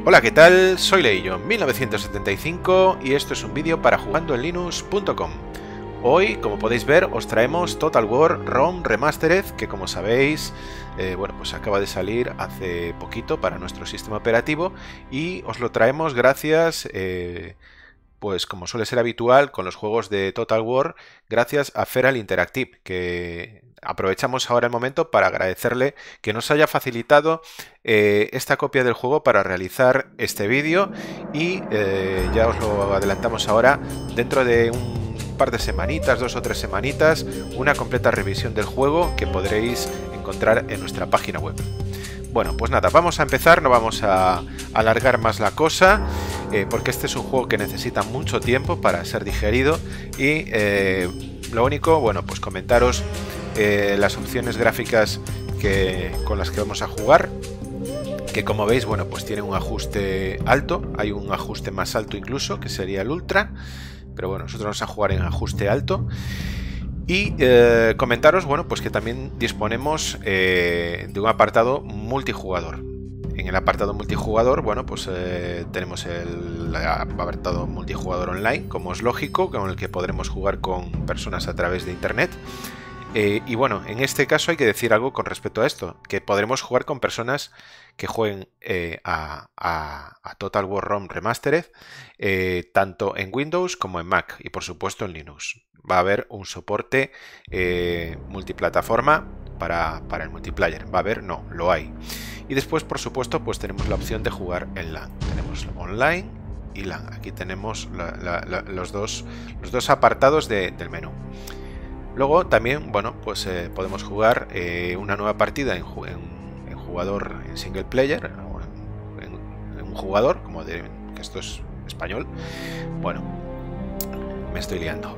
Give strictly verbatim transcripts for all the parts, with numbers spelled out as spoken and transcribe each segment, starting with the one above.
Hola, ¿qué tal? Soy Leillo mil novecientos setenta y cinco y esto es un vídeo para jugando en linux punto com. Hoy, como podéis ver, os traemos Total War ROM Remastered, que como sabéis, eh, bueno, pues acaba de salir hace poquito para nuestro sistema operativo y os lo traemos gracias, eh, pues como suele ser habitual con los juegos de Total War, gracias a Feral Interactive, que aprovechamos ahora el momento para agradecerle que nos haya facilitado eh, esta copia del juego para realizar este vídeo y eh, ya os lo adelantamos ahora, dentro de un par de semanitas, dos o tres semanitas, una completa revisión del juego que podréis encontrar en nuestra página web. Bueno, pues nada, vamos a empezar, no vamos a alargar más la cosa, eh, porque este es un juego que necesita mucho tiempo para ser digerido y eh, lo único, bueno, pues comentaros eh, las opciones gráficas que, con las que vamos a jugar, que como veis, bueno, pues tiene un ajuste alto, hay un ajuste más alto incluso, que sería el Ultra, pero bueno, nosotros vamos a jugar en ajuste alto. Y eh, comentaros, bueno, pues que también disponemos eh, de un apartado multijugador. En el apartado multijugador, bueno, pues eh, tenemos el apartado multijugador online, como es lógico, con el que podremos jugar con personas a través de internet. Eh, y bueno, en este caso hay que decir algo con respecto a esto, que podremos jugar con personas que jueguen eh, a, a, a Total War ROM Remastered, eh, tanto en Windows como en Mac y por supuesto en Linux. Va a haber un soporte eh, multiplataforma para, para el multiplayer. Va a haber, no, lo hay. Y después, por supuesto, pues tenemos la opción de jugar en LAN. Tenemos online y LAN. Aquí tenemos la, la, la, los, dos, los dos apartados de, del menú. Luego también, bueno, pues eh, podemos jugar eh, una nueva partida en, en, en jugador en single player, o en, en, en un jugador, como de, que esto es español. Bueno, me estoy liando.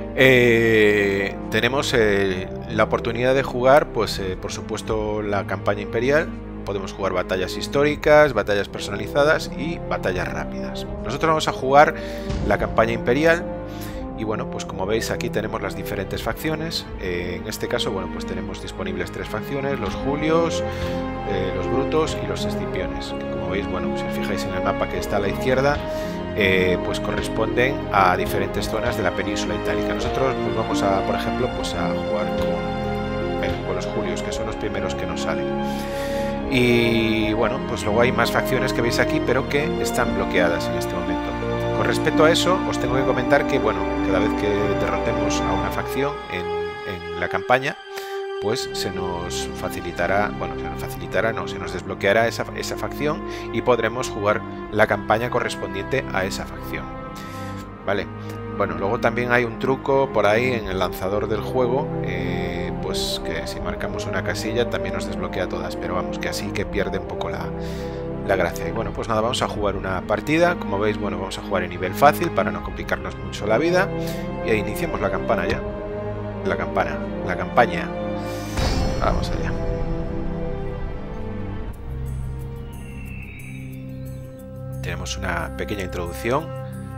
Eh, tenemos eh, la oportunidad de jugar, pues eh, por supuesto, la campaña imperial. Podemos jugar batallas históricas, batallas personalizadas y batallas rápidas. Nosotros vamos a jugar la campaña imperial. Y bueno, pues como veis aquí tenemos las diferentes facciones. Eh, en este caso, bueno, pues tenemos disponibles tres facciones: los Julios, eh, los Brutos y los Escipiones. Que como veis, bueno, si os fijáis en el mapa que está a la izquierda, eh, pues corresponden a diferentes zonas de la península itálica. Nosotros pues vamos a, por ejemplo, pues a jugar con, eh, con los Julios, que son los primeros que nos salen. Y bueno, pues luego hay más facciones que veis aquí, pero que están bloqueadas en este momento. Con respecto a eso, os tengo que comentar que, bueno, cada vez que derrotemos a una facción en, en la campaña, pues se nos facilitará, bueno, se nos facilitará, no, se nos desbloqueará esa, esa facción y podremos jugar la campaña correspondiente a esa facción. Vale, bueno, luego también hay un truco por ahí en el lanzador del juego, eh, pues que si marcamos una casilla también nos desbloquea todas, pero vamos, que así que pierde un poco la... la gracia. Y bueno, pues nada, vamos a jugar una partida. Como veis, bueno, vamos a jugar en nivel fácil para no complicarnos mucho la vida. Y ahí iniciemos la campana ya. La campana, la campaña. Vamos allá. Tenemos una pequeña introducción.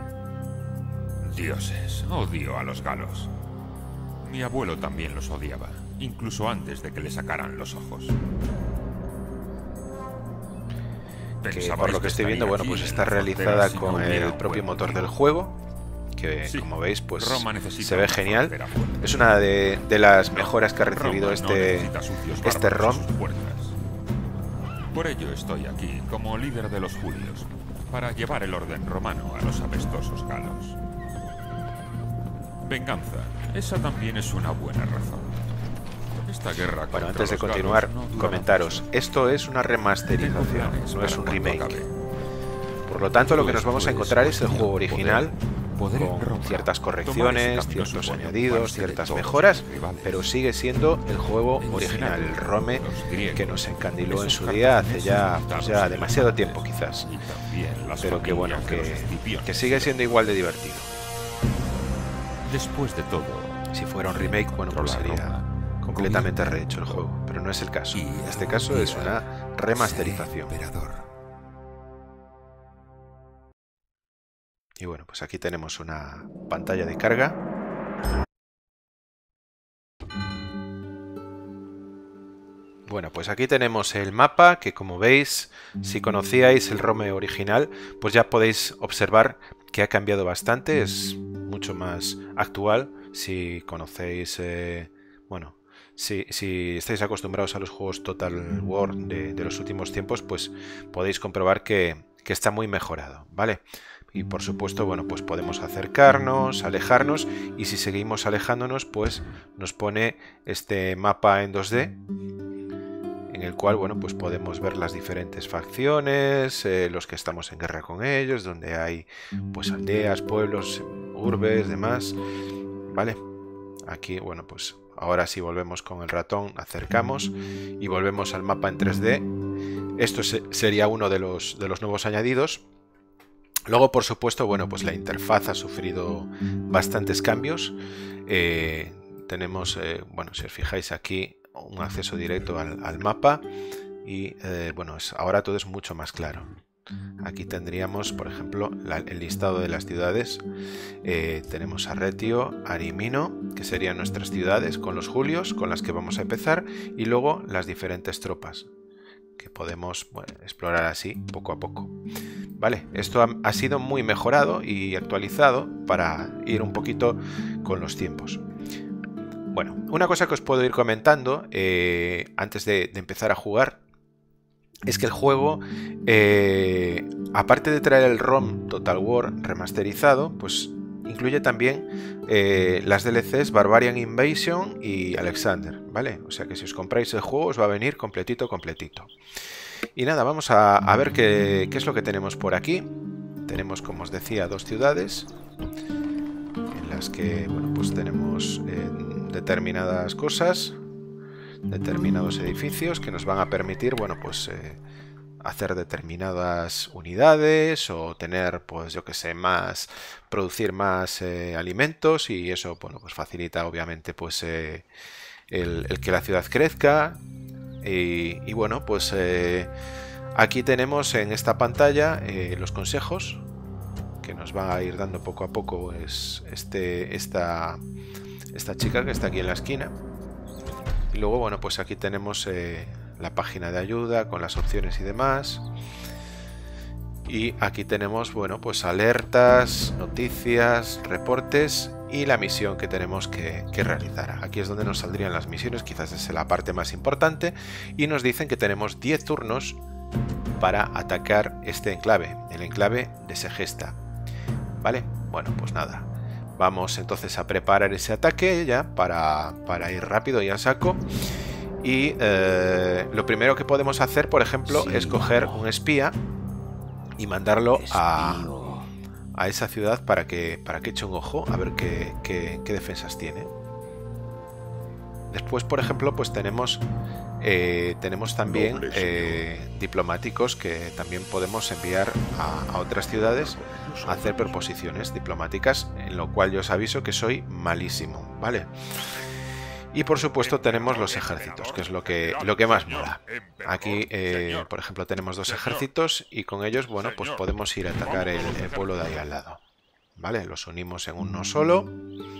Dioses, odio a los galos. Mi abuelo también los odiaba, incluso antes de que le sacaran los ojos. Que por lo que estoy viendo, bueno, pues está realizada con el propio motor del juego, que como veis, pues se ve genial. Es una de, de las mejoras que ha recibido este, este ROM. Por ello estoy aquí, como líder de los Julios, para llevar el orden romano a los apestosos galos. Venganza, esa también es una buena razón. Esta guerra bueno, antes de continuar, no comentaros, esto es una remasterización, no es un remake. Por lo tanto, lo que nos vamos a encontrar es el juego original, con ciertas correcciones, ciertos añadidos, ciertas mejoras, pero sigue siendo el juego original, el Rome que nos encandiló en su día hace ya, pues ya demasiado tiempo quizás. Pero que bueno, que, que sigue siendo igual de divertido. Después de todo, si fuera un remake, bueno, pues sería completamente rehecho el juego, pero no es el caso. En este caso es una remasterización. Y bueno, pues aquí tenemos una pantalla de carga. Bueno, pues aquí tenemos el mapa que, como veis, si conocíais el ROM original, pues ya podéis observar que ha cambiado bastante, es mucho más actual. Si conocéis, eh, bueno, si, si estáis acostumbrados a los juegos Total War de, de los últimos tiempos, pues podéis comprobar que, que está muy mejorado, ¿vale? Y por supuesto, bueno, pues podemos acercarnos, alejarnos, y si seguimos alejándonos, pues nos pone este mapa en dos D, en el cual, bueno, pues podemos ver las diferentes facciones, eh, los que estamos en guerra con ellos, donde hay pues aldeas, pueblos, urbes, demás, ¿vale? Aquí, bueno, pues ahora sí volvemos con el ratón, acercamos y volvemos al mapa en tres D. Esto se sería uno de los, de los nuevos añadidos. Luego, por supuesto, bueno, pues la interfaz ha sufrido bastantes cambios. Eh, tenemos, eh, bueno, si os fijáis aquí, un acceso directo al, al mapa y eh, bueno, es, ahora todo es mucho más claro. Aquí tendríamos, por ejemplo, la, el listado de las ciudades. Eh, tenemos Arretio, Arimino, que serían nuestras ciudades con los Julios, con las que vamos a empezar, y luego las diferentes tropas que podemos, bueno, explorar así poco a poco. Vale, esto ha, ha sido muy mejorado y actualizado para ir un poquito con los tiempos. Bueno, una cosa que os puedo ir comentando eh, antes de, de empezar a jugar es que el juego, eh, aparte de traer el ROM Total War remasterizado, pues incluye también eh, las D L Cs Barbarian Invasion y Alexander, ¿vale? O sea que si os compráis el juego os va a venir completito, completito. Y nada, vamos a, a ver qué, qué es lo que tenemos por aquí. Tenemos, como os decía, dos ciudades en las que, bueno, pues tenemos eh, determinadas cosas, determinados edificios que nos van a permitir, bueno, pues eh, hacer determinadas unidades o tener, pues yo que sé, más, producir más eh, alimentos, y eso, bueno, pues facilita obviamente pues eh, el, el que la ciudad crezca. Y, y bueno, pues eh, aquí tenemos en esta pantalla eh, los consejos que nos va a ir dando poco a poco es este, esta, esta chica que está aquí en la esquina. Y luego, bueno, pues aquí tenemos eh, la página de ayuda con las opciones y demás. Y aquí tenemos, bueno, pues alertas, noticias, reportes y la misión que tenemos que, que realizar. Aquí es donde nos saldrían las misiones, quizás es la parte más importante. Y nos dicen que tenemos diez turnos para atacar este enclave, el enclave de Segesta. ¿Vale? Bueno, pues nada. Vamos entonces a preparar ese ataque ya para, para ir rápido y a saco. Y eh, lo primero que podemos hacer, por ejemplo, sí, es coger un espía y mandarlo a, a esa ciudad para que, para que eche un ojo a ver qué, qué, qué defensas tiene. Después, por ejemplo, pues tenemos, eh, tenemos también eh, diplomáticos que también podemos enviar a, a otras ciudades a hacer proposiciones diplomáticas, en lo cual yo os aviso que soy malísimo, ¿vale? Y por supuesto tenemos los ejércitos, que es lo que, lo que más mola. Aquí, eh, por ejemplo, tenemos dos ejércitos y con ellos, bueno, pues podemos ir a atacar el, el pueblo de ahí al lado. ¿Vale? Los unimos en uno solo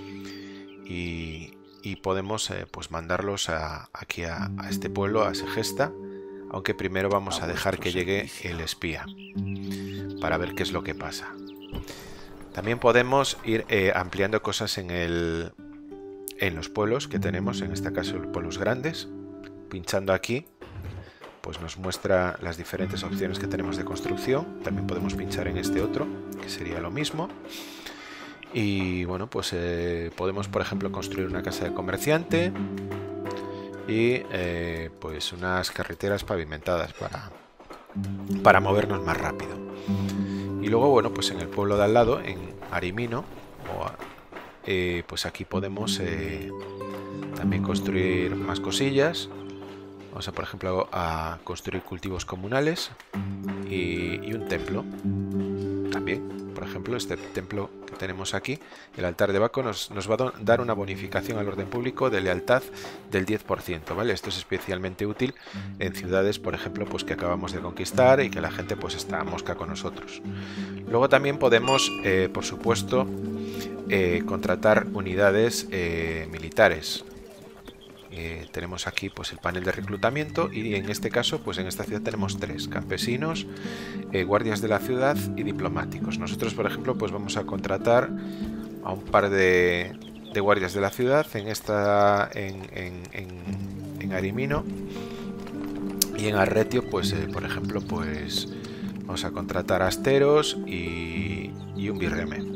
y, y podemos eh, pues mandarlos a, aquí a, a este pueblo, a Segesta, aunque primero vamos a dejar que llegue el espía para ver qué es lo que pasa. También podemos ir eh, ampliando cosas en el... en los pueblos que tenemos, en este caso los pueblos grandes. Pinchando aquí pues nos muestra las diferentes opciones que tenemos de construcción. También podemos pinchar en este otro, que sería lo mismo. Y bueno, pues eh, podemos, por ejemplo, construir una casa de comerciante y eh, pues unas carreteras pavimentadas para, para movernos más rápido. Y luego, bueno, pues en el pueblo de al lado, en Arimino, o a, Eh, pues aquí podemos eh, también construir más cosillas. Vamos a, por ejemplo, a construir cultivos comunales y, y un templo también. Por ejemplo, este templo que tenemos aquí, el altar de Baco, nos, nos va a dar una bonificación al orden público de lealtad del diez por ciento, ¿vale? Esto es especialmente útil en ciudades, por ejemplo, pues que acabamos de conquistar y que la gente pues está mosca con nosotros. Luego también podemos, eh, por supuesto, Eh, contratar unidades eh, militares. Y Eh, tenemos aquí pues el panel de reclutamiento y en este caso pues en esta ciudad tenemos tres: campesinos, eh, guardias de la ciudad y diplomáticos. Nosotros, por ejemplo, pues vamos a contratar a un par de, de guardias de la ciudad en esta en, en, en, en Arimino, y en Arretio pues eh, por ejemplo pues vamos a contratar a asteros y, y un birreme.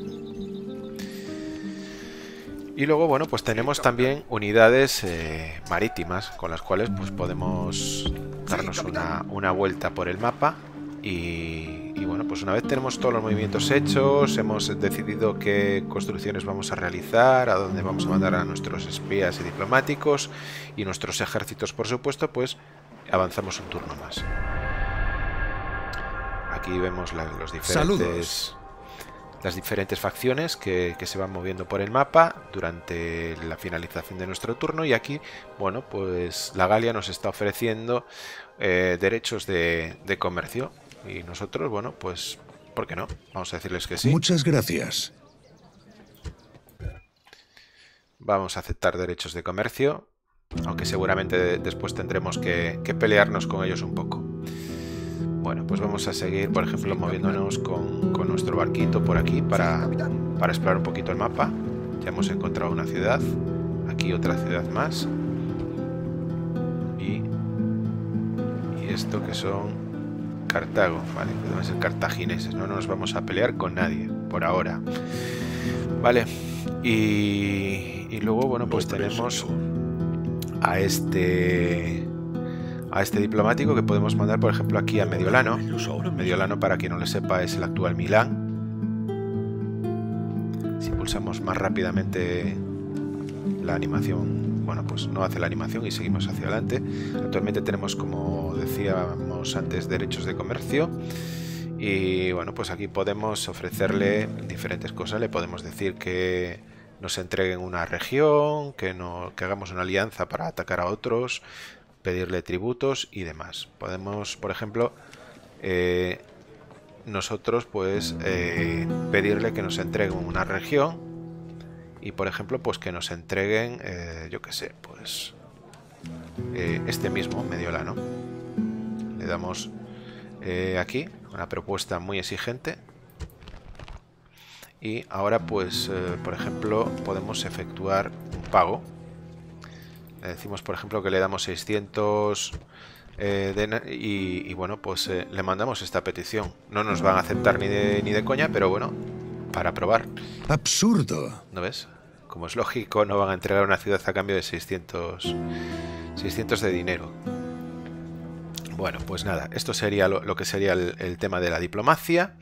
Y luego, bueno, pues tenemos también unidades eh, marítimas con las cuales pues podemos darnos una, una vuelta por el mapa y, y bueno, pues una vez tenemos todos los movimientos hechos, hemos decidido qué construcciones vamos a realizar, a dónde vamos a mandar a nuestros espías y diplomáticos y nuestros ejércitos, por supuesto, pues avanzamos un turno más. Aquí vemos la, los diferentes... Saludos. Las diferentes facciones que, que se van moviendo por el mapa durante la finalización de nuestro turno, y aquí, bueno, pues la Galia nos está ofreciendo eh, derechos de, de comercio y nosotros, bueno, pues, ¿por qué no? Vamos a decirles que sí. Muchas gracias. Vamos a aceptar derechos de comercio, aunque seguramente después tendremos que, que pelearnos con ellos un poco. Bueno, pues vamos a seguir, por ejemplo, moviéndonos con, con nuestro barquito por aquí para, para explorar un poquito el mapa. Ya hemos encontrado una ciudad, aquí otra ciudad más. Y, y esto que son Cartago, ¿vale? Que deben ser cartagineses, no nos vamos a pelear con nadie, por ahora. Vale, y, y luego, bueno, pues tenemos a este... a este diplomático que podemos mandar, por ejemplo, aquí a Mediolano. Mediolano, para quien no le sepa, es el actual Milán. Si pulsamos más rápidamente la animación, bueno, pues no hace la animación y seguimos hacia adelante. Actualmente tenemos, como decíamos antes, derechos de comercio. Y bueno, pues aquí podemos ofrecerle diferentes cosas. Le podemos decir que nos entreguen una región, que, no, que hagamos una alianza para atacar a otros, pedirle tributos y demás. Podemos, por ejemplo, eh, nosotros pues eh, pedirle que nos entreguen una región y, por ejemplo, pues que nos entreguen, eh, yo qué sé, pues eh, este mismo Mediolano. Le damos eh, aquí una propuesta muy exigente y ahora pues, eh, por ejemplo, podemos efectuar un pago. Le decimos, por ejemplo, que le damos seiscientos eh, de, y, y bueno, pues eh, le mandamos esta petición. No nos van a aceptar ni de, ni de coña, pero bueno, para probar. Absurdo. ¿No ves? Como es lógico, no van a entregar una ciudad a cambio de seiscientos, seiscientos de dinero. Bueno, pues nada, esto sería lo, lo que sería el, el tema de la diplomacia.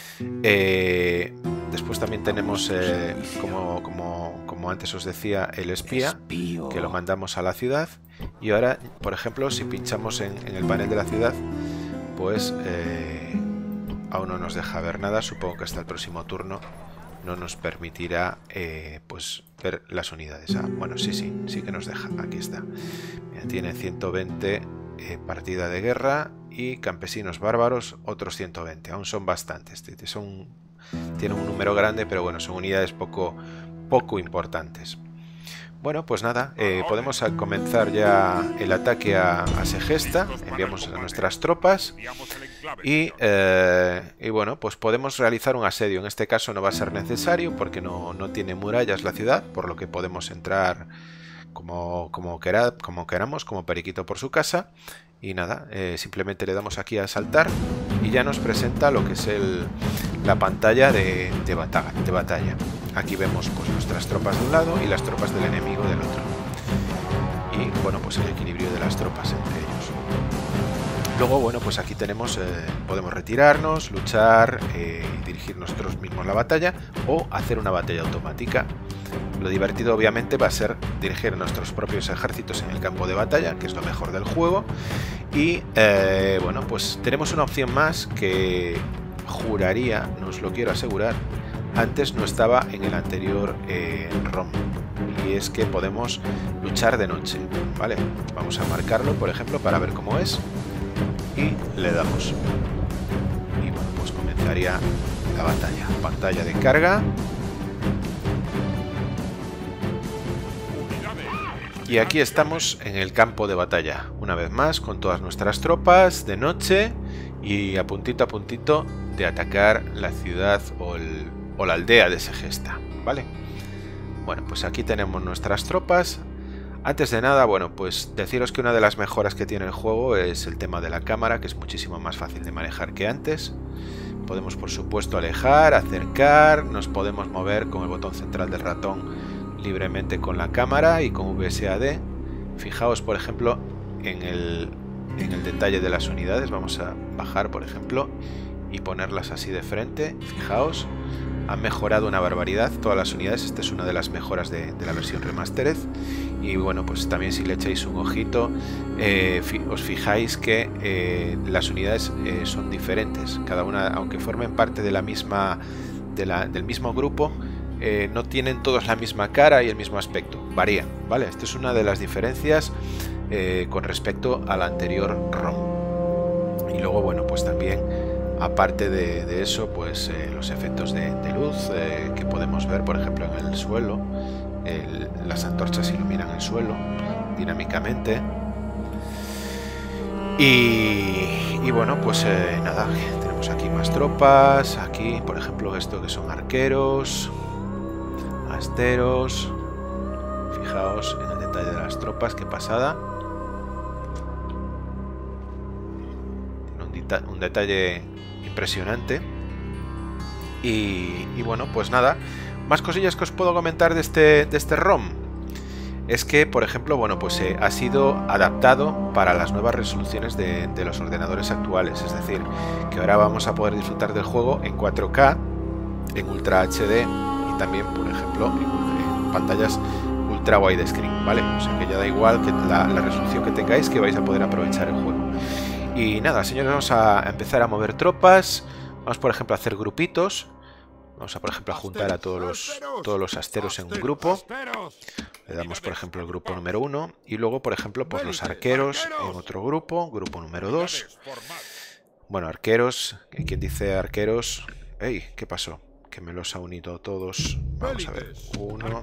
Eh, después también tenemos, eh, como, como, como antes os decía, el espía, que lo mandamos a la ciudad. Y ahora, por ejemplo, si pinchamos en, en el panel de la ciudad, pues eh, aún no nos deja ver nada. Supongo que hasta el próximo turno no nos permitirá eh, pues ver las unidades. Ah, bueno, sí, sí, sí que nos deja. Aquí está. Mira, tiene ciento veinte eh, partida de guerra. Y campesinos bárbaros, otros ciento veinte. Aún son bastantes. Son, tienen un número grande, pero bueno, son unidades poco, poco importantes. Bueno, pues nada, eh, podemos comenzar ya el ataque a, a Segesta. Enviamos a nuestras tropas. Y, eh, y bueno, pues podemos realizar un asedio. En este caso no va a ser necesario porque no, no tiene murallas la ciudad, por lo que podemos entrar como, como, quera, como queramos, como periquito por su casa. Y nada, eh, simplemente le damos aquí a saltar y ya nos presenta lo que es el, la pantalla de, de, batalla, de batalla. Aquí vemos pues nuestras tropas de un lado y las tropas del enemigo del otro. Y bueno, pues el equilibrio de las tropas entre ellos. Luego, bueno, pues aquí tenemos, eh, podemos retirarnos, luchar, eh, dirigir nosotros mismos la batalla o hacer una batalla automática. Lo divertido obviamente va a ser dirigir nuestros propios ejércitos en el campo de batalla, que es lo mejor del juego. Y eh, bueno, pues tenemos una opción más que juraría, no os lo quiero asegurar, antes no estaba en el anterior eh, ROM. Y es que podemos luchar de noche, ¿vale? Vamos a marcarlo, por ejemplo, para ver cómo es. Y le damos. Y bueno, pues comenzaría la batalla. Pantalla de carga. Y aquí estamos en el campo de batalla, una vez más, con todas nuestras tropas de noche y a puntito a puntito de atacar la ciudad o, el, o la aldea de Segesta, ¿vale? Bueno, pues aquí tenemos nuestras tropas. Antes de nada, bueno, pues deciros que una de las mejoras que tiene el juego es el tema de la cámara, que es muchísimo más fácil de manejar que antes. Podemos, por supuesto, alejar, acercar, nos podemos mover con el botón central del ratón libremente con la cámara y con V S A D. Fijaos, por ejemplo, en el, en el detalle de las unidades. Vamos a bajar, por ejemplo, y ponerlas así de frente. Fijaos, han mejorado una barbaridad todas las unidades. Esta es una de las mejoras de, de la versión Remastered. Y bueno, pues también si le echáis un ojito, eh, fi, os fijáis que eh, las unidades eh, son diferentes. Cada una, aunque formen parte de la misma, de la, del mismo grupo, Eh, no tienen todos la misma cara y el mismo aspecto, varían, ¿vale? Esta es una de las diferencias eh, con respecto al anterior ROM. Y luego, bueno, pues también, aparte de, de eso, pues eh, los efectos de, de luz eh, que podemos ver, por ejemplo, en el suelo. El, las antorchas iluminan el suelo dinámicamente. Y, y bueno, pues eh, nada, tenemos aquí más tropas. Aquí, por ejemplo, esto que son arqueros, asteros. Fijaos en el detalle de las tropas, qué pasada. Tiene un, deta un detalle impresionante. Y, y bueno, pues nada, más cosillas que os puedo comentar de este, de este ROM. Es que, por ejemplo, bueno, pues eh, ha sido adaptado para las nuevas resoluciones de, de los ordenadores actuales. Es decir, que ahora vamos a poder disfrutar del juego en cuatro K, en Ultra H D y también, por ejemplo, en, en pantallas Ultra Widescreen, ¿vale? O sea que ya da igual que la, la resolución que tengáis, que vais a poder aprovechar el juego. Y nada, señores, vamos a empezar a mover tropas. Vamos, por ejemplo, a hacer grupitos. Vamos a, por ejemplo, a juntar a todos los, todos los asteros en un grupo. Le damos, por ejemplo, el grupo número uno. Y luego, por ejemplo, pues los arqueros en otro grupo. Grupo número dos. Bueno, arqueros. ¿Quién dice arqueros? ¡Ey! ¿Qué pasó? Que me los ha unido todos. Vamos a ver. Uno.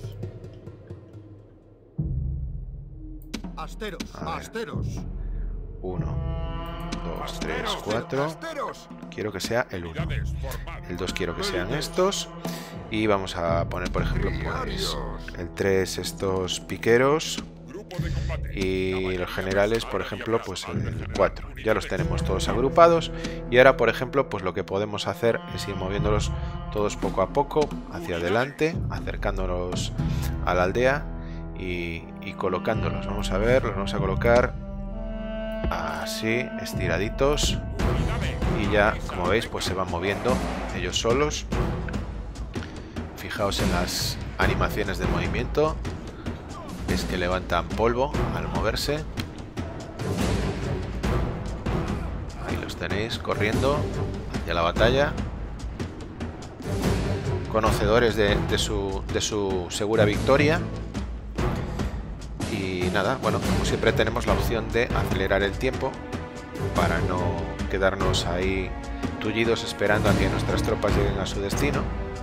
A ver. Uno. dos, tres, cuatro. Quiero que sea el uno. El dos quiero que sean estos. Y vamos a poner, por ejemplo, pues el tres estos piqueros. Y los generales, por ejemplo, pues el cuatro. Ya los tenemos todos agrupados. Y ahora, por ejemplo, pues lo que podemos hacer es ir moviéndolos todos poco a poco hacia adelante, acercándolos a la aldea y, y colocándolos. Vamos a ver, los vamos a colocar así, estiraditos, y ya, como veis, pues se van moviendo ellos solos. Fijaos en las animaciones de movimiento, es que levantan polvo al moverse. Ahí los tenéis corriendo hacia la batalla, conocedores de, de, su, de su segura victoria. Y nada, bueno, como siempre tenemos la opción de acelerar el tiempo para no quedarnos ahí tullidos esperando a que nuestras tropas lleguen a su destino.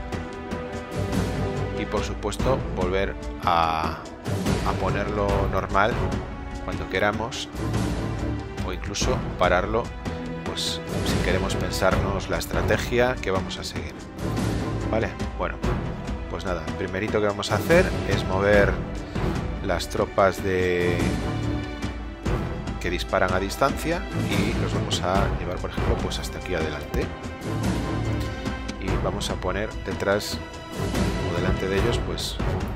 Y por supuesto volver a, a ponerlo normal cuando queramos, o incluso pararlo, pues si queremos pensarnos la estrategia que vamos a seguir. Vale, bueno, pues nada, el primerito que vamos a hacer es mover las tropas de que disparan a distancia y los vamos a llevar, por ejemplo, pues hasta aquí adelante, y vamos a poner detrás o delante de ellos pues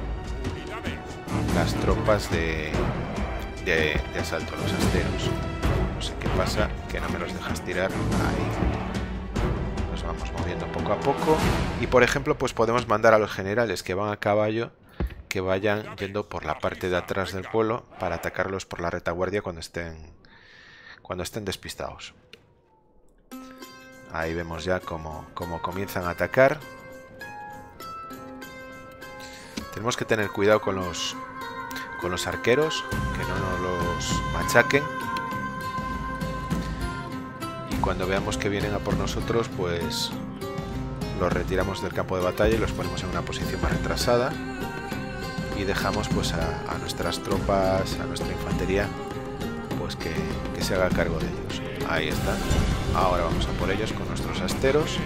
las tropas de, de, de asalto, los asteros. No sé qué pasa, que no me los dejas tirar. Ahí los vamos moviendo poco a poco y, por ejemplo, pues podemos mandar a los generales que van a caballo que vayan yendo por la parte de atrás del pueblo para atacarlos por la retaguardia cuando estén cuando estén despistados. Ahí vemos ya cómo, cómo comienzan a atacar. Tenemos que tener cuidado con los con los arqueros, que no nos los machaquen. Y cuando veamos que vienen a por nosotros, pues los retiramos del campo de batalla y los ponemos en una posición más retrasada. y dejamos pues a, a nuestras tropas, a nuestra infantería, pues que, que se haga cargo de ellos. Ahí están. Ahora vamos a por ellos con nuestros asteros.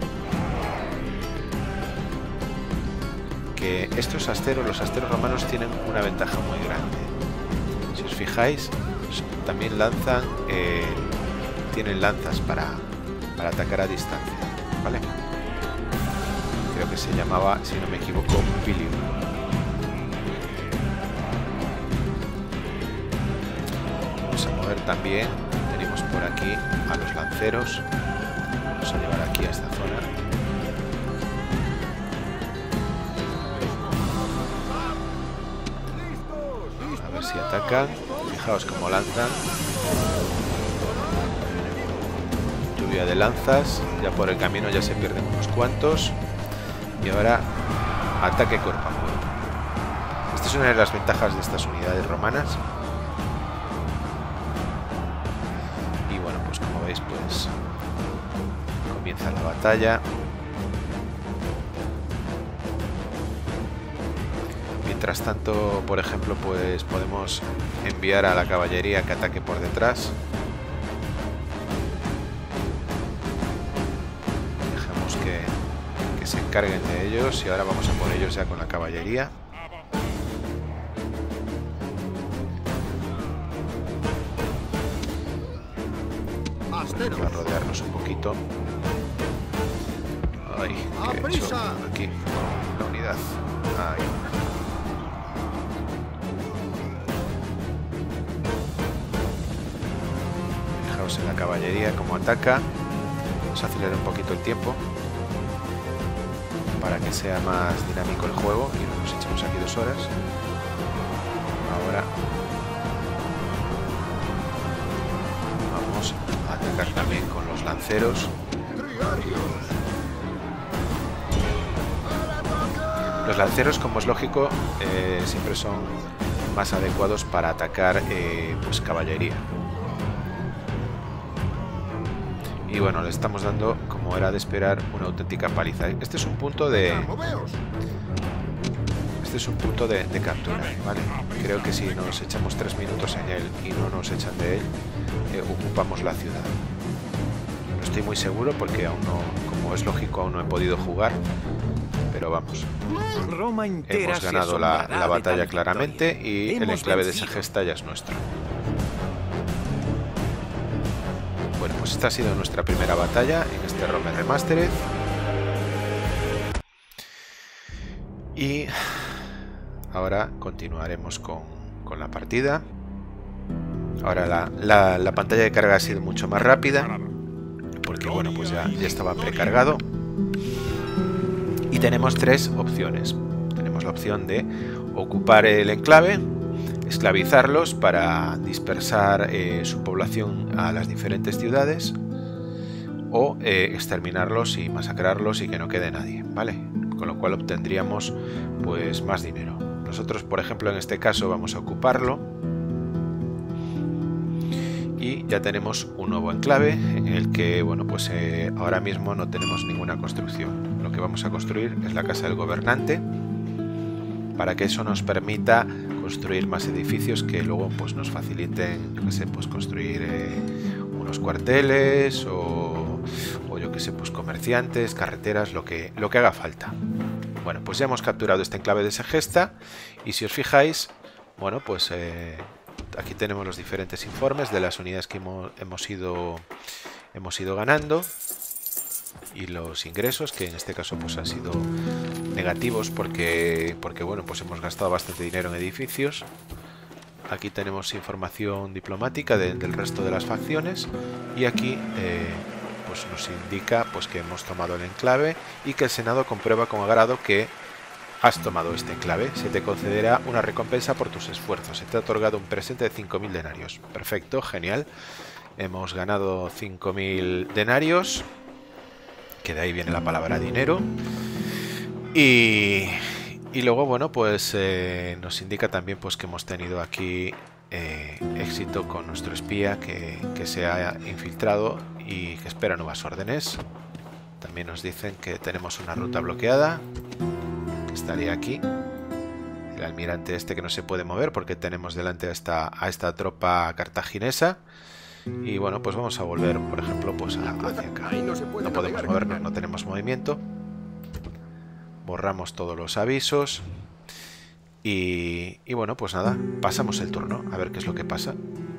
Que estos asteros, los asteros romanos, tienen una ventaja muy grande. Si os fijáis, también lanzan, eh, tienen lanzas para, para atacar a distancia, ¿vale? Creo que se llamaba, si no me equivoco, Pilium. Vamos a mover también, tenemos por aquí a los lanceros. Vamos a llevar aquí a esta zona. A ver si atacan. Fijaos cómo lanzan. Lluvia de lanzas. Ya por el camino ya se pierden unos cuantos. Y ahora ataque cuerpo a cuerpo. Esta es una de las ventajas de estas unidades romanas. Y bueno, pues como veis, pues comienza la batalla. Mientras tanto, por ejemplo, pues podemos enviar a la caballería que ataque por detrás. Dejamos que, que se encarguen de ellos y ahora vamos a por ellos ya con la caballería. Vamos a rodearnos un poquito. Ay, ¿qué he hecho aquí con la unidad? Ahí. En la caballería como ataca. Vamos a acelerar un poquito el tiempo para que sea más dinámico el juego y no nos echemos aquí dos horas. Ahora vamos a atacar también con los lanceros. Los lanceros, como es lógico, eh, siempre son más adecuados para atacar eh, pues caballería. Y bueno, le estamos dando, como era de esperar, una auténtica paliza. Este es un punto de... Este es un punto de, de captura, ¿vale? Creo que si nos echamos tres minutos en él y no nos echan de él, eh, ocupamos la ciudad. No estoy muy seguro porque aún no, como es lógico, aún no he podido jugar. Pero vamos, Roma entera hemos ganado la, la batalla claramente y el enclave de Segesta ya es nuestro. Bueno, pues esta ha sido nuestra primera batalla en este Rome Remastered. Y ahora continuaremos con, con la partida. Ahora la, la, la pantalla de carga ha sido mucho más rápida, porque bueno, pues ya, ya estaba precargado. Y tenemos tres opciones. Tenemos la opción de ocupar el enclave, esclavizarlos para dispersar eh, su población a las diferentes ciudades, o eh, exterminarlos y masacrarlos y que no quede nadie, ¿vale? Con lo cual obtendríamos pues más dinero. Nosotros, por ejemplo, en este caso vamos a ocuparlo y ya tenemos un nuevo enclave en el que, bueno, pues eh, ahora mismo no tenemos ninguna construcción. Lo que vamos a construir es la casa del gobernante, para que eso nos permita construir más edificios que luego pues nos faciliten, yo que sé, pues construir eh, unos cuarteles o, o yo que sé, pues comerciantes, carreteras, lo que, lo que haga falta. Bueno, pues ya hemos capturado este enclave de Segesta y si os fijáis, bueno, pues eh, aquí tenemos los diferentes informes de las unidades que hemos, hemos, ido, hemos ido ganando y los ingresos, que en este caso pues han sido negativos porque, porque bueno, pues hemos gastado bastante dinero en edificios. Aquí tenemos información diplomática de, del resto de las facciones y aquí eh, pues nos indica pues que hemos tomado el enclave y que el Senado comprueba con agrado que has tomado este enclave. Se te concederá una recompensa por tus esfuerzos. Se te ha otorgado un presente de cinco mil denarios. Perfecto, genial. Hemos ganado cinco mil denarios, que de ahí viene la palabra dinero. Y, y luego, bueno, pues eh, nos indica también pues que hemos tenido aquí eh, éxito con nuestro espía que, que se ha infiltrado y que espera nuevas órdenes. También nos dicen que tenemos una ruta bloqueada, que estaría aquí, el almirante este que no se puede mover porque tenemos delante a esta, a esta tropa cartaginesa. Y bueno, pues vamos a volver, por ejemplo, pues a, hacia acá. No podemos movernos, no tenemos movimiento. Borramos todos los avisos. Y, y bueno, pues nada, pasamos el turno, a ver qué es lo que pasa.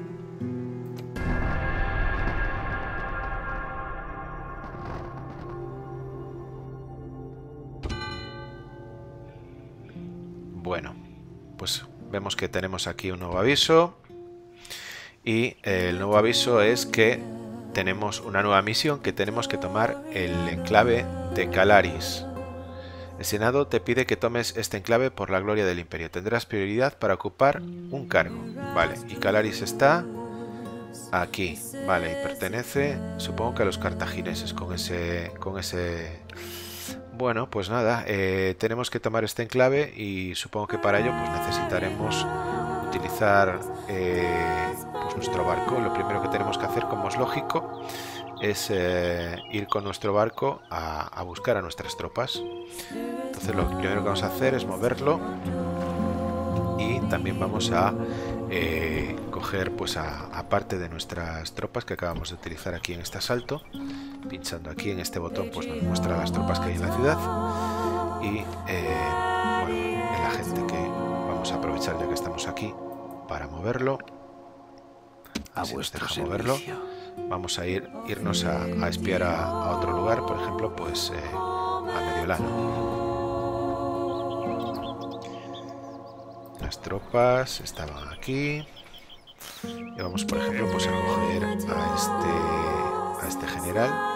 Bueno, pues vemos que tenemos aquí un nuevo aviso. Y el nuevo aviso es que tenemos una nueva misión, que tenemos que tomar el enclave de Calaris. El Senado te pide que tomes este enclave por la gloria del Imperio. Tendrás prioridad para ocupar un cargo. Vale, y Calaris está aquí. Vale, y pertenece, supongo que a los cartagineses con ese... Con ese... Bueno, pues nada, eh, tenemos que tomar este enclave y supongo que para ello pues necesitaremos utilizar eh, pues nuestro barco. Lo primero que tenemos que hacer, como es lógico, es eh, ir con nuestro barco a, a buscar a nuestras tropas. Entonces lo primero que vamos a hacer es moverlo y también vamos a eh, coger pues a, a parte de nuestras tropas que acabamos de utilizar aquí en este asalto. Pinchando aquí en este botón pues nos muestra las tropas que hay en la ciudad y eh, bueno, el agente que vamos a aprovechar ya que estamos aquí para moverlo. Así nos deja moverlo. Vamos a ir irnos a, a espiar a, a otro lugar, por ejemplo, pues eh, a Mediolano. Las tropas estaban aquí. Y vamos, por ejemplo, pues a coger a este, a este general.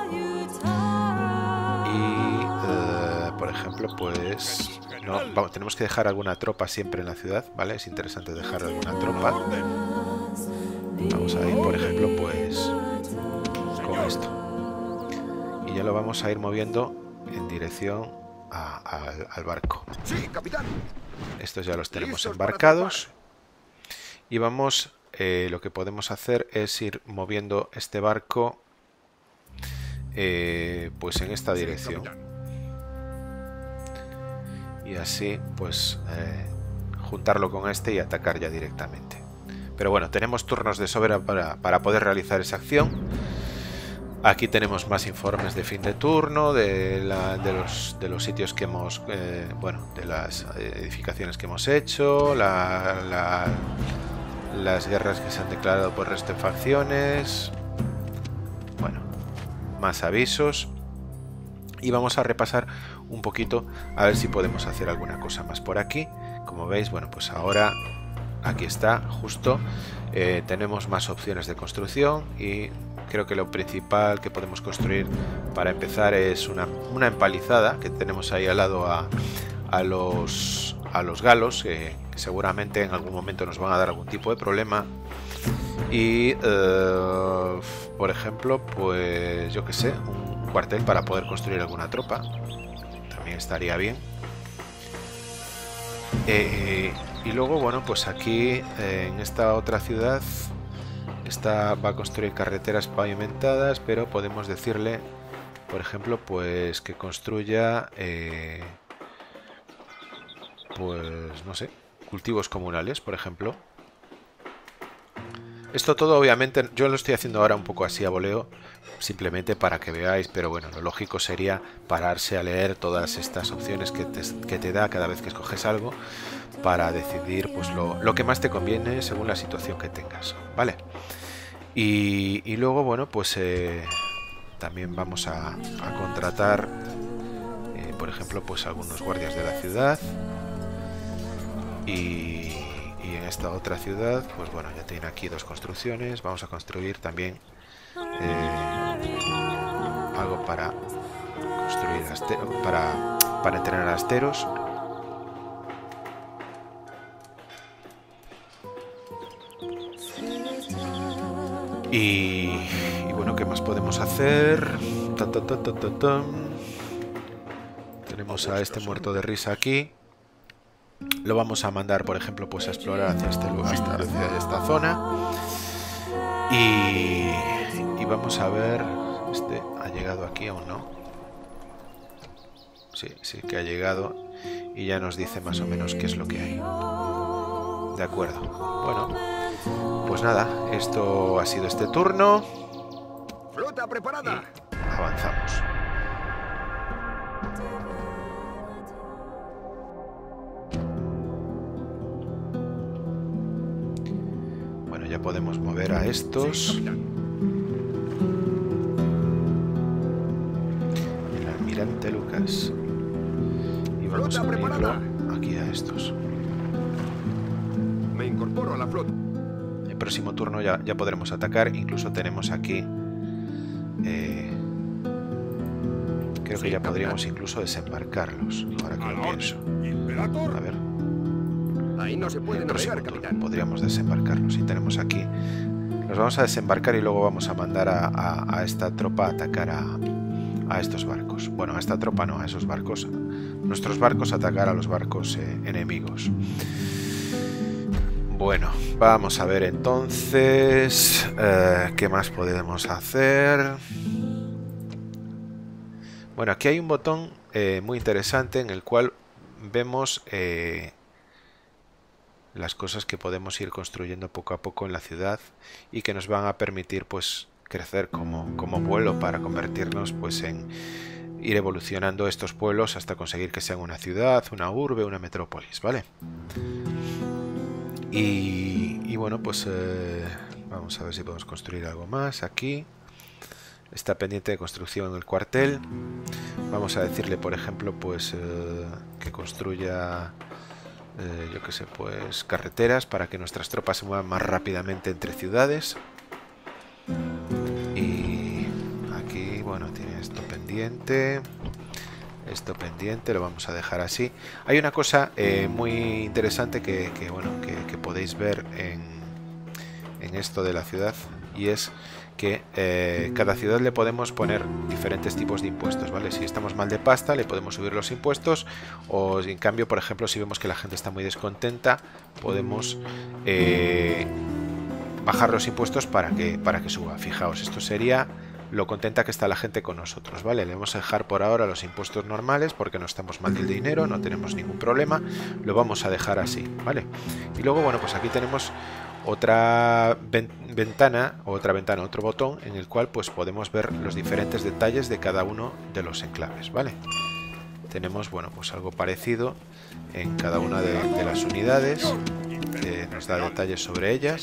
Y, uh, por ejemplo, pues no, vamos, tenemos que dejar alguna tropa siempre en la ciudad, ¿vale? Es interesante dejar alguna tropa. Vamos a ir, por ejemplo, pues con esto. Y ya lo vamos a ir moviendo en dirección a, a, al barco. Sí, capitán. Estos ya los tenemos embarcados. Y vamos, eh, lo que podemos hacer es ir moviendo este barco eh, pues en esta dirección. Y así, pues, eh, juntarlo con este y atacar ya directamente. Pero bueno, tenemos turnos de sobra para, para poder realizar esa acción. Aquí tenemos más informes de fin de turno, de, la, de, los, de los sitios que hemos, eh, bueno, de las edificaciones que hemos hecho, la, la, las guerras que se han declarado por resto de facciones, bueno, más avisos. Y vamos a repasar un poquito a ver si podemos hacer alguna cosa más por aquí. Como veis, bueno, pues ahora aquí está, justo, eh, tenemos más opciones de construcción y creo que lo principal que podemos construir para empezar es una, una empalizada que tenemos ahí al lado a, a, los, a los galos, que, que seguramente en algún momento nos van a dar algún tipo de problema. Y, eh, por ejemplo, pues yo que sé, un cuartel para poder construir alguna tropa. También estaría bien. Eh, y luego, bueno, pues aquí eh, en esta otra ciudad... Esta va a construir carreteras pavimentadas, pero podemos decirle, por ejemplo, pues que construya, eh, pues no sé, cultivos comunales, por ejemplo. Esto todo, obviamente, yo lo estoy haciendo ahora un poco así a voleo, simplemente para que veáis, pero bueno, lo lógico sería pararse a leer todas estas opciones que te, que te da cada vez que escoges algo, para decidir pues lo, lo que más te conviene según la situación que tengas, ¿vale? Y, y luego, bueno, pues eh, también vamos a, a contratar, eh, por ejemplo, pues algunos guardias de la ciudad. Y, y en esta otra ciudad, pues bueno, ya tiene aquí dos construcciones. Vamos a construir también eh, algo para construir astero, para, para entrenar asteros. Y, y bueno, ¿qué más podemos hacer? Ta, ta, ta, ta, ta, ta. Tenemos a este muerto de risa aquí. Lo vamos a mandar, por ejemplo, pues a explorar hacia este lugar, hasta hacia esta zona. Y, y vamos a ver. Este ha llegado aquí aún no. sí, sí que ha llegado y ya nos dice más o menos qué es lo que hay. De acuerdo. Bueno, pues nada, esto ha sido este turno. Flota preparada. Y avanzamos. Bueno, ya podemos mover a estos. Sí, El almirante Lucas. Y vamos a unirlo aquí a estos. Me incorporo a la flota. El próximo turno ya, ya podremos atacar. Incluso tenemos aquí... Eh, creo Sí, que ya capitán. podríamos incluso desembarcarlos. Ahora que A lo la pienso. orden, Imperator. A ver, Ahí no se puede el próximo navegar, turno capitán. podríamos desembarcarlos. Y tenemos aquí... Los vamos a desembarcar y luego vamos a mandar a, a- a esta tropa a atacar a, a estos barcos. Bueno, a esta tropa no, a esos barcos. Nuestros barcos a atacar a los barcos eh, enemigos. Bueno, vamos a ver entonces eh, qué más podemos hacer. Bueno, aquí hay un botón eh, muy interesante en el cual vemos eh, las cosas que podemos ir construyendo poco a poco en la ciudad y que nos van a permitir pues crecer como, como pueblo para convertirnos pues en ir evolucionando estos pueblos hasta conseguir que sean una ciudad, una urbe, una metrópolis, ¿vale? Y, y bueno, pues eh, vamos a ver si podemos construir algo más aquí. Está pendiente de construcción el cuartel. Vamos a decirle, por ejemplo, pues eh, que construya, eh, yo qué sé, pues carreteras para que nuestras tropas se muevan más rápidamente entre ciudades. Y aquí, bueno, tiene esto pendiente. Esto pendiente, lo vamos a dejar así. Hay una cosa eh, muy interesante que, que, bueno, que, que podéis ver en, en esto de la ciudad, y es que eh, cada ciudad le podemos poner diferentes tipos de impuestos, ¿vale? Si estamos mal de pasta, le podemos subir los impuestos, o en cambio, por ejemplo, si vemos que la gente está muy descontenta, podemos eh, bajar los impuestos para que, para que suba. Fijaos, esto sería lo contenta que está la gente con nosotros, ¿vale? Le vamos a dejar por ahora los impuestos normales porque no estamos mal del dinero, no tenemos ningún problema, lo vamos a dejar así, ¿vale? Y luego, bueno, pues aquí tenemos otra ven ventana, otra ventana, otro botón en el cual pues podemos ver los diferentes detalles de cada uno de los enclaves, ¿vale? Tenemos, bueno, pues algo parecido en cada una de, de las unidades, que nos da detalles sobre ellas.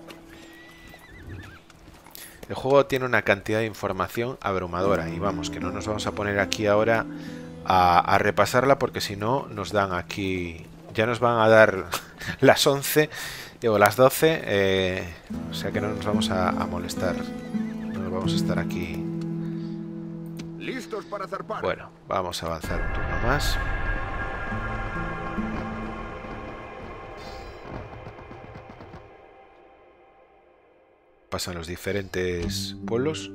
El juego tiene una cantidad de información abrumadora y vamos, que no nos vamos a poner aquí ahora a, a repasarla porque si no nos dan aquí, ya nos van a dar las once o las doce, eh, o sea que no nos vamos a, a molestar, no nos vamos a estar aquí. Listos para zarpar. Bueno, vamos a avanzar un turno más. Pasan los diferentes pueblos.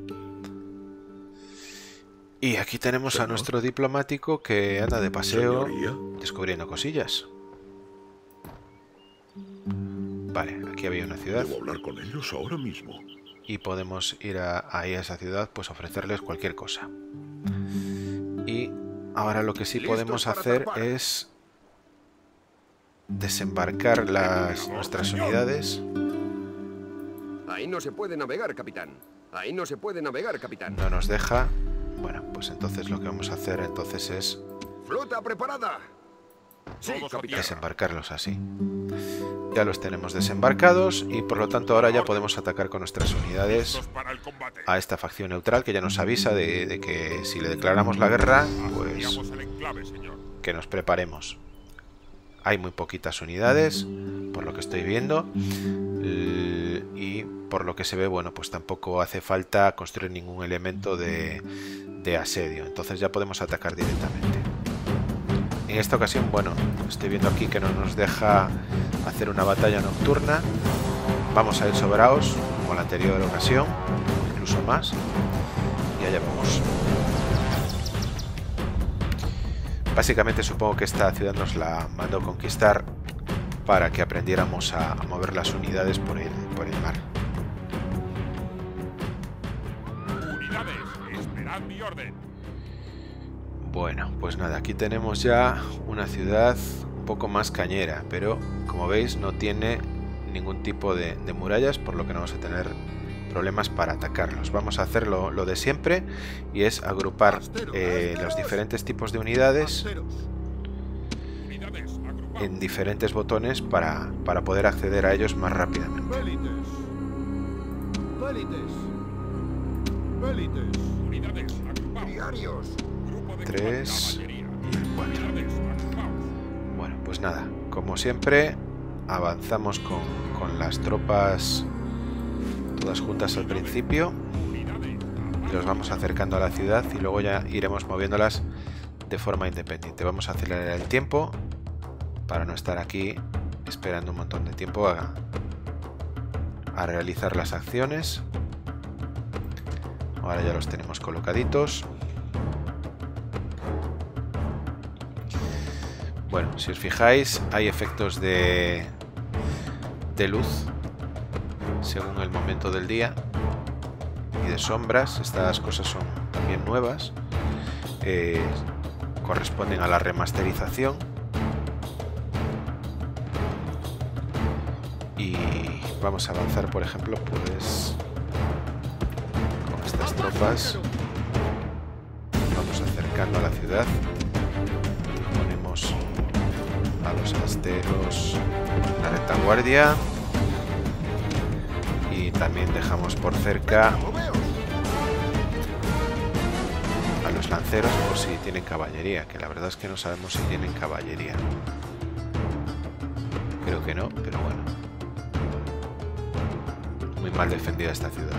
Y aquí tenemos a nuestro diplomático que anda de paseo Señoría. descubriendo cosillas. Vale, aquí había una ciudad Debo hablar con ellos ahora mismo. y podemos ir a, ahí a esa ciudad, pues ofrecerles cualquier cosa. Y ahora lo que sí Listos podemos para hacer zarpar. es desembarcar las, nuestras unidades. Ahí no se puede navegar, capitán. Ahí no se puede navegar, capitán. No nos deja. Bueno, pues entonces lo que vamos a hacer entonces es Flota preparada. Sí, Todos a capitán. tierra. desembarcarlos así. Ya los tenemos desembarcados y por lo tanto ahora ya podemos atacar con nuestras unidades Listos para el combate. a esta facción neutral que ya nos avisa de, de que si le declaramos la guerra, pues Asediamos el enclave, señor. que nos preparemos. Hay muy poquitas unidades, por lo que estoy viendo, l- y por lo que se ve, bueno, pues tampoco hace falta construir ningún elemento de, de asedio, entonces ya podemos atacar directamente. En esta ocasión, bueno, estoy viendo aquí que no nos deja hacer una batalla nocturna. Vamos a ir sobraos, como la anterior ocasión, incluso más, y allá vamos. Básicamente supongo que esta ciudad nos la mandó conquistar para que aprendiéramos a, a mover las unidades por el, por el mar. Unidades, esperad mi orden. Bueno, pues nada, aquí tenemos ya una ciudad un poco más cañera, pero como veis no tiene ningún tipo de, de murallas, por lo que no vamos a tener problemas para atacarlos. Vamos a hacer lo, lo de siempre, y es agrupar eh, los diferentes tipos de unidades en diferentes botones para, para poder acceder a ellos más rápidamente. tres y cuatro. Bueno, pues nada, como siempre avanzamos con, con las tropas todas juntas al principio y los vamos acercando a la ciudad, y luego ya iremos moviéndolas de forma independiente. Vamos a acelerar el tiempo para no estar aquí esperando un montón de tiempo a, a realizar las acciones. Ahora ya los tenemos colocaditos. Bueno, si os fijáis, hay efectos de, de luz según el momento del día y de sombras. Estas cosas son también nuevas, eh, corresponden a la remasterización. Y vamos a avanzar, por ejemplo, pues con estas tropas. Vamos acercando a la ciudad. Ponemos a los asteros la retaguardia. Y también dejamos por cerca a los lanceros por si tienen caballería, que la verdad es que no sabemos si tienen caballería. Creo que no, pero bueno. Muy mal defendida esta ciudad.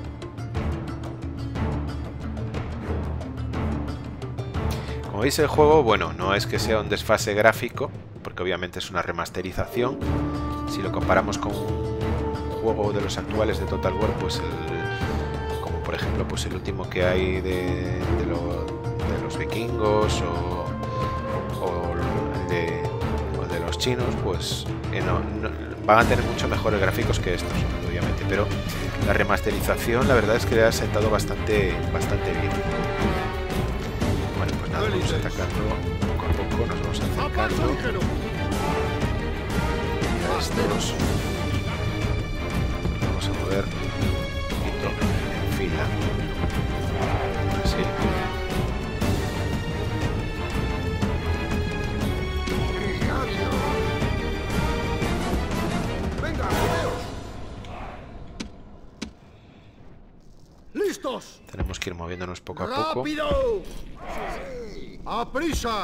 Como veis, el juego, bueno, no es que sea un desfase gráfico, porque obviamente es una remasterización. Si lo comparamos con un juego de los actuales de Total War, pues el, como por ejemplo pues el último que hay de, de, lo, de los vikingos o, o, el de, o de los chinos, pues eh, no, no, van a tener mucho mejores gráficos que estos, obviamente, pero la remasterización la verdad es que le ha sentado bastante, bastante bien. Bueno, pues nada, vamos atacando poco a poco, nos vamos acercando a estos. Vamos a mover un poquito en fila, así. ¡Listos! Tenemos que ir moviéndonos poco a poco. ¡Rápido! ¡A prisa!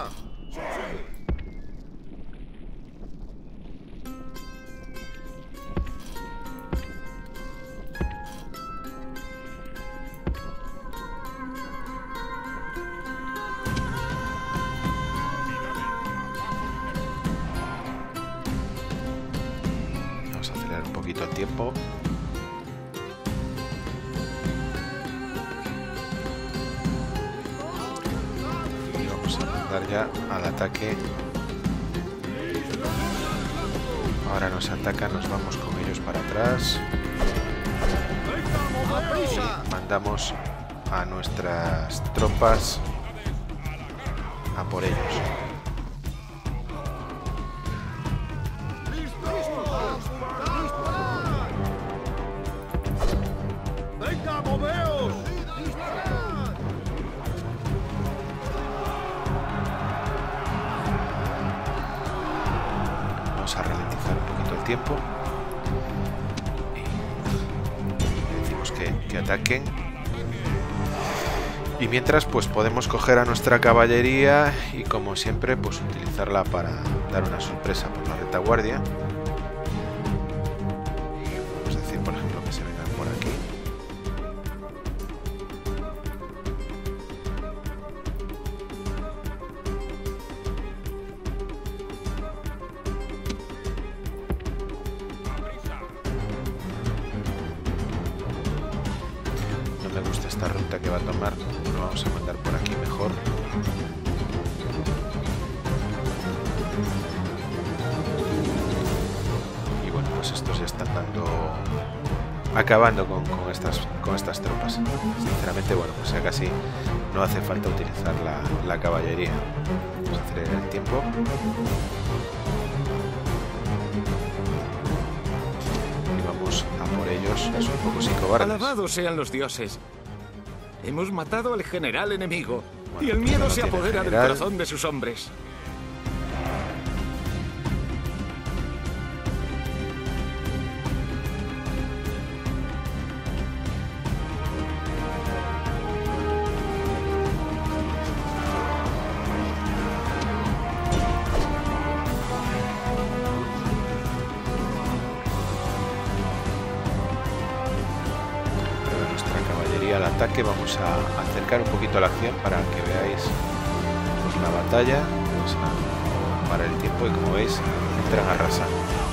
Vamos a acelerar un poquito el tiempo. Ya al ataque. Ahora nos atacan, nos vamos con ellos para atrás y mandamos a nuestras tropas a por ellos. ¡Venga, moveos! A ralentizar un poquito el tiempo y decimos que, que ataquen, y mientras pues podemos coger a nuestra caballería y como siempre pues utilizarla para dar una sorpresa por la retaguardia. Vamos a decir por ejemplo que se vengan por aquí. Me gusta esta ruta que va a tomar, lo vamos a mandar por aquí mejor. Y bueno, pues estos ya están dando, acabando con, con estas con estas tropas. Sinceramente, bueno, pues ya casi no hace falta utilizar la, la caballería. Vamos a acelerar el tiempo. Y vamos a por ellos. Es un poco sin cobardes. Alabados sean los dioses. Hemos matado al general enemigo. Bueno, y el pues miedo no se tiene apodera del general. corazón de sus hombres. Al ataque vamos a acercar un poquito la acción para que veáis pues, la batalla. Vamos a parar el tiempo y como veis entran arrasando.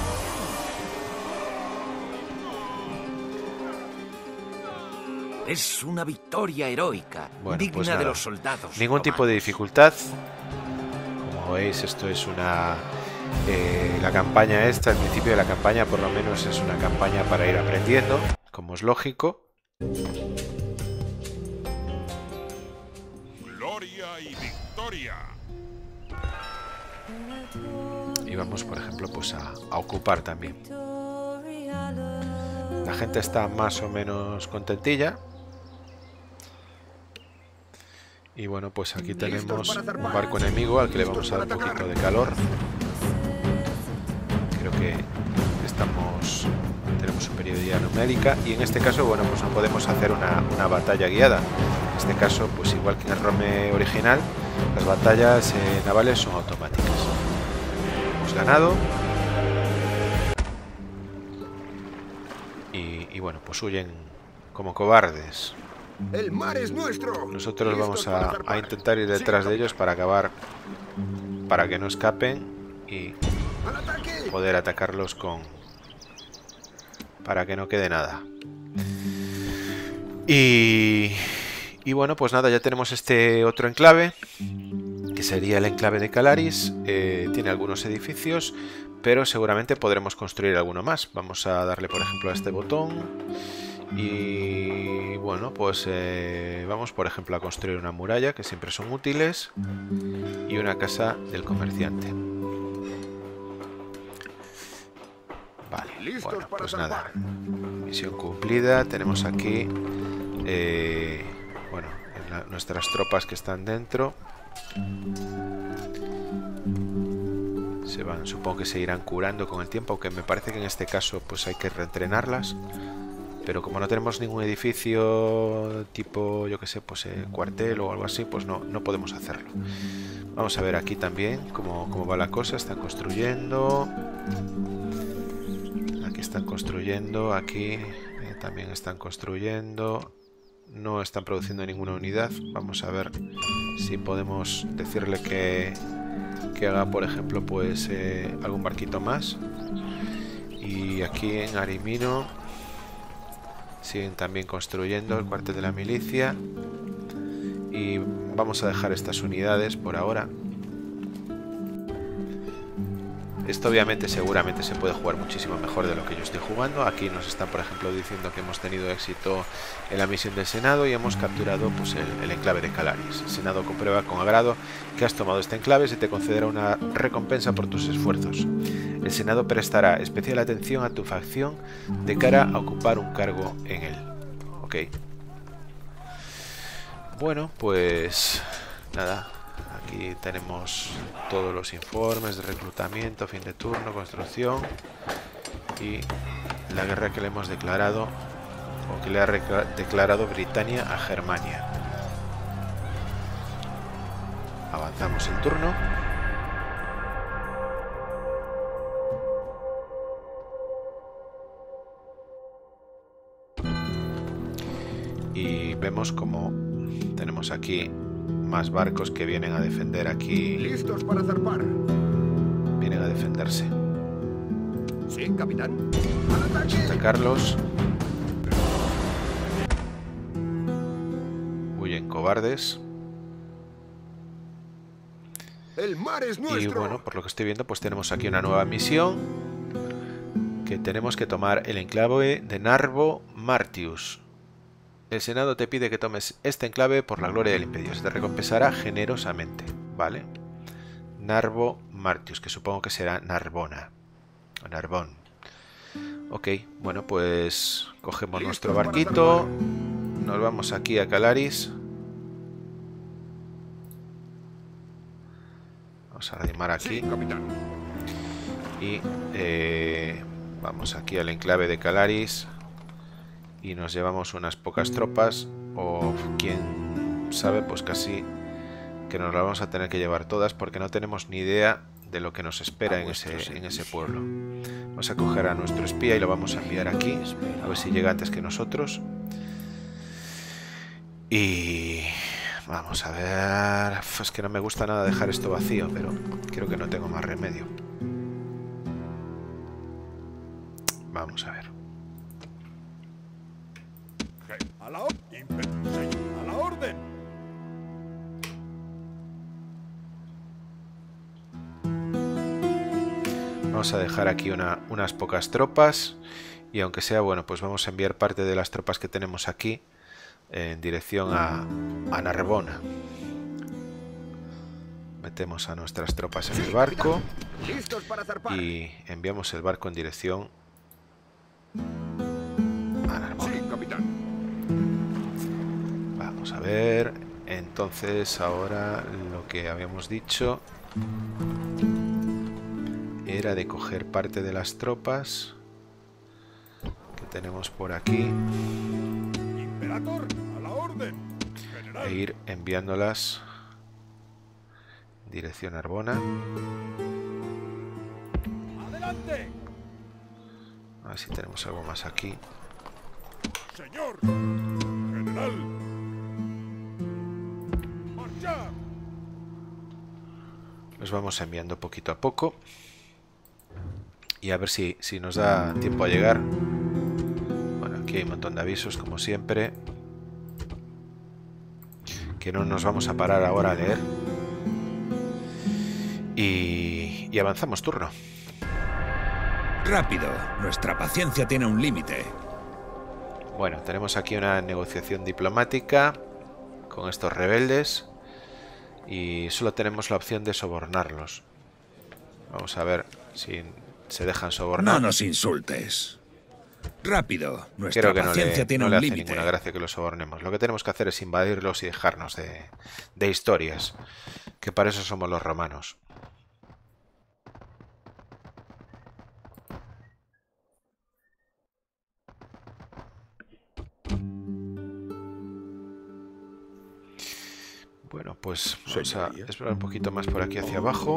Es una victoria heroica, Bueno, digna pues de nada, los soldados. ningún tipo de romanos. dificultad. Como veis, esto es una eh, la campaña esta, el principio de la campaña por lo menos es una campaña para ir aprendiendo, como es lógico. Gloria y victoria. Y vamos, por ejemplo, pues a, a ocupar también. La gente está más o menos contentilla. Y bueno, pues aquí tenemos un barco enemigo al que le vamos a dar un poquito de calor. Creo que estamos tenemos superioridad numérica y en este caso, bueno, pues no podemos hacer una, una batalla guiada. En este caso, pues igual que en el Rome original, las batallas eh, navales son automáticas. Hemos ganado. Y, y bueno, pues huyen como cobardes. El mar es nuestro. Nosotros vamos Listos para a, zarpar. a intentar ir detrás Sí, de ellos para acabar, para que no escapen y ¡Al ataque! poder atacarlos con, para que no quede nada. Y, y bueno, pues nada, ya tenemos este otro enclave, que sería el enclave de Calaris. Eh, tiene algunos edificios, pero seguramente podremos construir alguno más. Vamos a darle, por ejemplo, a este botón. Y bueno, pues eh, vamos, por ejemplo, a construir una muralla, que siempre son útiles, y una casa del comerciante. Vale, Listos bueno, para pues nada, zarpar. misión cumplida. Tenemos aquí eh, bueno, la- nuestras tropas que están dentro. Se van, supongo que se irán curando con el tiempo, aunque me parece que en este caso pues hay que reentrenarlas. Pero como no tenemos ningún edificio tipo, yo que sé, pues eh, cuartel o algo así, pues no, no podemos hacerlo. Vamos a ver aquí también cómo, cómo va la cosa. Están construyendo. Aquí están construyendo. Aquí eh, también están construyendo. No están produciendo ninguna unidad. Vamos a ver si podemos decirle que, que haga, por ejemplo, pues eh, algún barquito más. Y aquí en Arimino siguen también construyendo el cuartel de la milicia. Y vamos a dejar estas unidades por ahora. Esto obviamente seguramente se puede jugar muchísimo mejor de lo que yo estoy jugando. Aquí nos están, por ejemplo, diciendo que hemos tenido éxito en la misión del Senado y hemos capturado pues, el, el enclave de Calaris. El Senado comprueba con agrado que has tomado este enclave y se te concederá una recompensa por tus esfuerzos. El Senado prestará especial atención a tu facción de cara a ocupar un cargo en él. Ok. Bueno, pues nada. Aquí tenemos todos los informes de reclutamiento, fin de turno, construcción y la guerra que le hemos declarado o que le ha declarado Britania a Germania. Avanzamos el turno. Y vemos como tenemos aquí más barcos que vienen a defender aquí. Listos para zarpar. Vienen a defenderse. Sí, capitán. ¡Al ataque! Atacarlos. Huyen cobardes. El mar es Y nuestro. bueno, por lo que estoy viendo, pues tenemos aquí una nueva misión. Que tenemos que tomar el enclave de Narvo Martius. El Senado te pide que tomes este enclave por la gloria del Imperio. Se te recompensará generosamente. Vale. Narbo Martius, que supongo que será Narbona. O Narbón. Ok, bueno, pues cogemos nuestro barquito. Nos vamos aquí a Calaris. Vamos a arrimar aquí. Sí, capitán. Y eh, vamos aquí al enclave de Calaris. Y nos llevamos unas pocas tropas. O quién sabe, pues casi que nos las vamos a tener que llevar todas, porque no tenemos ni idea de lo que nos espera en ese, en ese pueblo. Vamos a coger a nuestro espía y lo vamos a enviar aquí. A ver si llega antes que nosotros. Y vamos a ver. Es que no me gusta nada dejar esto vacío, pero creo que no tengo más remedio. Vamos a ver. A la orden. A la orden. Vamos a dejar aquí una, unas pocas tropas. Y aunque sea, bueno, pues vamos a enviar parte de las tropas que tenemos aquí en dirección a, a Narbona. Metemos a nuestras tropas en el barco. Listos para zarpar. Y enviamos el barco en dirección a Narbona. Sí, capitán. Vamos a ver. Entonces ahora lo que habíamos dicho era de coger parte de las tropas que tenemos por aquí Imperator, a la orden. General. e ir enviándolas en dirección a Narbona. Adelante. A ver si tenemos algo más aquí. Señor. General. Marchar. Los vamos enviando poquito a poco. Y a ver si, si nos da tiempo a llegar. Bueno, aquí hay un montón de avisos, como siempre. Que no nos vamos a parar ahora a leer. Y, y avanzamos turno. Rápido, nuestra paciencia tiene un límite. Bueno, tenemos aquí una negociación diplomática con estos rebeldes. Y solo tenemos la opción de sobornarlos. Vamos a ver si se dejan sobornar. No nos insultes. Rápido, nuestra Creo que no paciencia le, tiene no un le hace límite. ninguna gracia que los sobornemos. Lo que tenemos que hacer es invadirlos y dejarnos de, de historias. Que para eso somos los romanos. Bueno, pues vamos a Señoría. esperar un poquito más por aquí hacia abajo.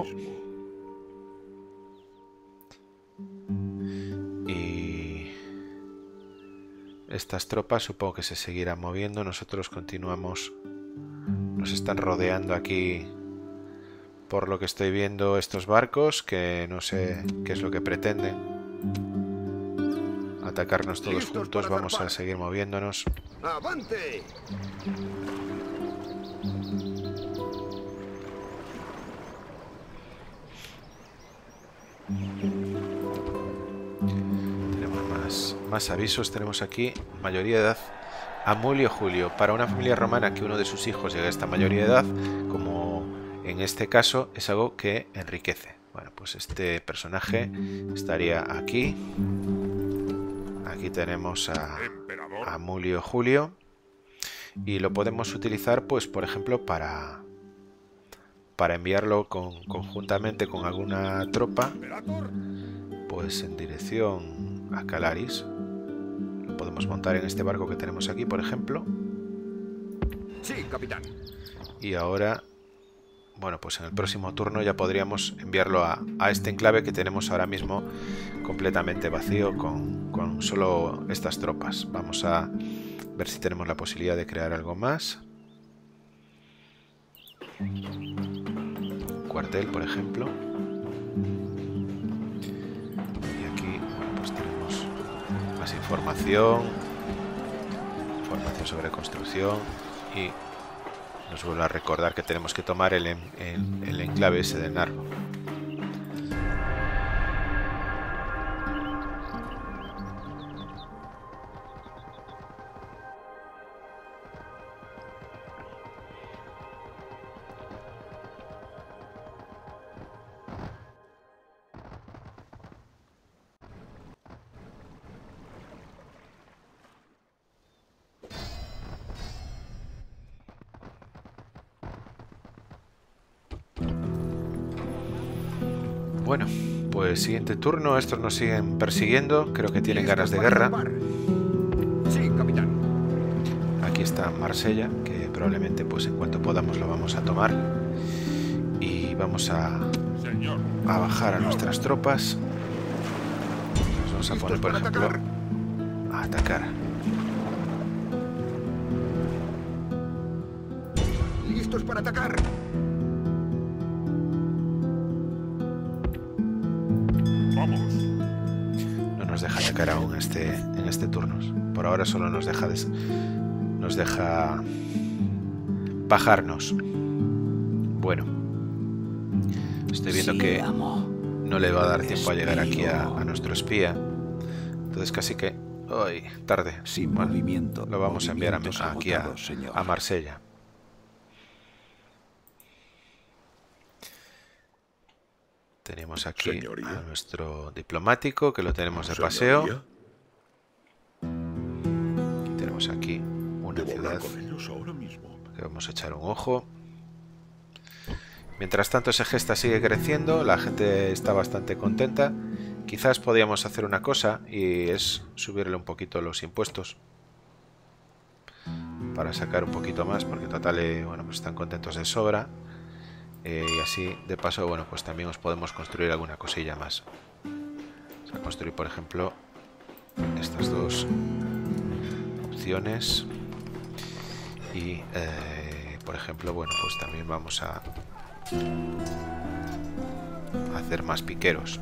Y estas tropas supongo que se seguirán moviendo. Nosotros continuamos. Nos están rodeando aquí, por lo que estoy viendo, estos barcos, que no sé qué es lo que pretenden. Atacarnos todos Listos juntos. para Vamos a zarpar. seguir moviéndonos. ¡Avante! Tenemos más, más avisos. Tenemos aquí mayoría de edad Amulio Julio. Para una familia romana que uno de sus hijos llegue a esta mayoría de edad, como en este caso, es algo que enriquece. Bueno, pues este personaje estaría aquí. Aquí tenemos a, a Amulio Julio. Y lo podemos utilizar, pues, por ejemplo, para, para enviarlo con, conjuntamente con alguna tropa, Imperator. pues en dirección a Calaris. Lo podemos montar en este barco que tenemos aquí, por ejemplo. Sí, capitán. Y ahora, bueno, pues en el próximo turno ya podríamos enviarlo a, a este enclave que tenemos ahora mismo completamente vacío con, con solo estas tropas. Vamos a ver si tenemos la posibilidad de crear algo más. Un cuartel, por ejemplo. Y aquí, bueno, pues tenemos más información. Información sobre construcción. Y nos vuelve a recordar que tenemos que tomar el, en, el, el enclave ese de Narbo. Bueno, pues siguiente turno. Estos nos siguen persiguiendo. Creo que tienen ganas de guerra. Sí, capitán. Aquí está Marsella, que probablemente pues en cuanto podamos lo vamos a tomar. Y vamos a, Señor. a bajar a nuestras tropas. Nos vamos a poner, por ejemplo, a atacar. Listos para atacar. Vamos. No nos deja atacar aún este, en este turno. Por ahora solo nos deja des, nos deja bajarnos. Bueno, estoy viendo Sí, que amo. no le va a dar tiempo a llegar aquí a, a nuestro espía. Entonces casi que... ¡Ay! Tarde. Sin Bueno, movimiento. lo vamos a enviar a, Movimientos aquí a, agotados, señor. a Marsella. Tenemos aquí Señoría. a nuestro diplomático, que lo tenemos de paseo. Señoría, Y tenemos aquí una debo hablar ciudad con ellos ahora mismo. que vamos a echar un ojo. Mientras tanto, ese gesta sigue creciendo, la gente está bastante contenta. Quizás podríamos hacer una cosa, y es subirle un poquito los impuestos para sacar un poquito más, porque total, eh, bueno, pues están contentos de sobra. Eh, y así, de paso, bueno, pues también os podemos construir alguna cosilla más. Vamos a construir, por ejemplo, estas dos opciones. Y, eh, por ejemplo, bueno, pues también vamos a hacer más piqueros.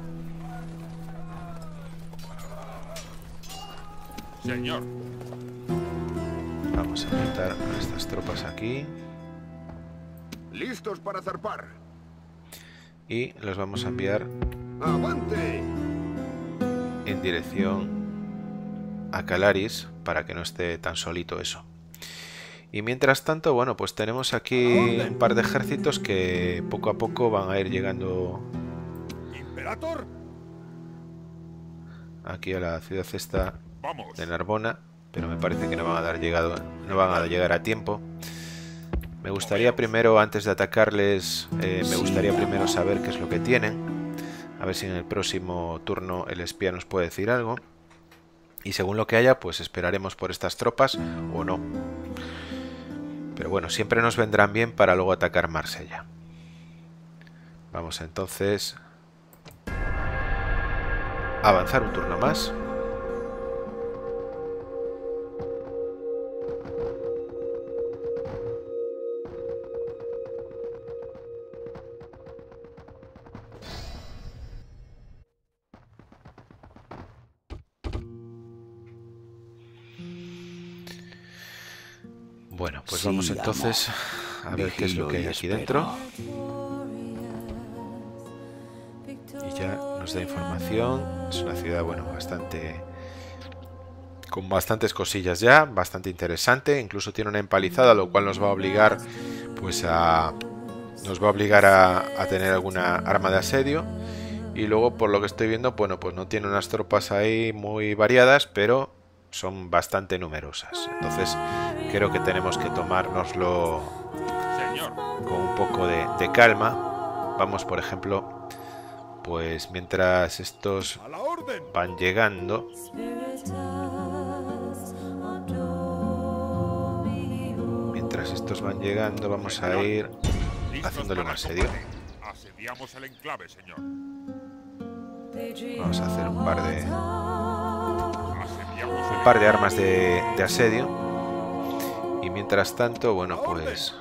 Señor. Vamos a aumentar a estas tropas aquí. Listos para zarpar. Y los vamos a enviar ¡Avante! en dirección a Calaris para que no esté tan solito eso. Y mientras tanto, bueno, pues tenemos aquí un par de ejércitos que poco a poco van a ir llegando Imperator. aquí a la ciudad esta Vamos. de Narbona, pero me parece que no van a dar llegado, no van a llegar a tiempo. Me gustaría primero, antes de atacarles, eh, me gustaría primero saber qué es lo que tienen. A ver si en el próximo turno el espía nos puede decir algo. Y según lo que haya, pues esperaremos por estas tropas o no. Pero bueno, siempre nos vendrán bien para luego atacar Marsella. Vamos entonces a avanzar un turno más. Bueno, pues Sí, vamos amo. entonces a ver qué es lo que hay Vigilo y aquí espero. dentro. Y ya nos da información. Es una ciudad, bueno, bastante... con bastantes cosillas ya, bastante interesante. Incluso tiene una empalizada, lo cual nos va a obligar, pues a... nos va a obligar a, a tener alguna arma de asedio. Y luego, por lo que estoy viendo, bueno, pues no tiene unas tropas ahí muy variadas, pero son bastante numerosas. Entonces, creo que tenemos que tomárnoslo Señor. con un poco de, de calma. Vamos, por ejemplo, pues mientras estos A la orden. van llegando, mientras estos van llegando, vamos a ir Listos haciéndole un para asedio. combate. Asediamos el enclave, señor. Vamos a hacer un par de, Asediamos el un par de armas de, de asedio. Y mientras tanto, bueno, pues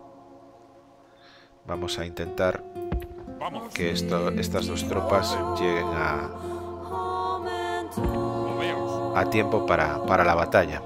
vamos a intentar Vamos. que esto, estas dos tropas lleguen a, Moveos. a tiempo para, para la batalla.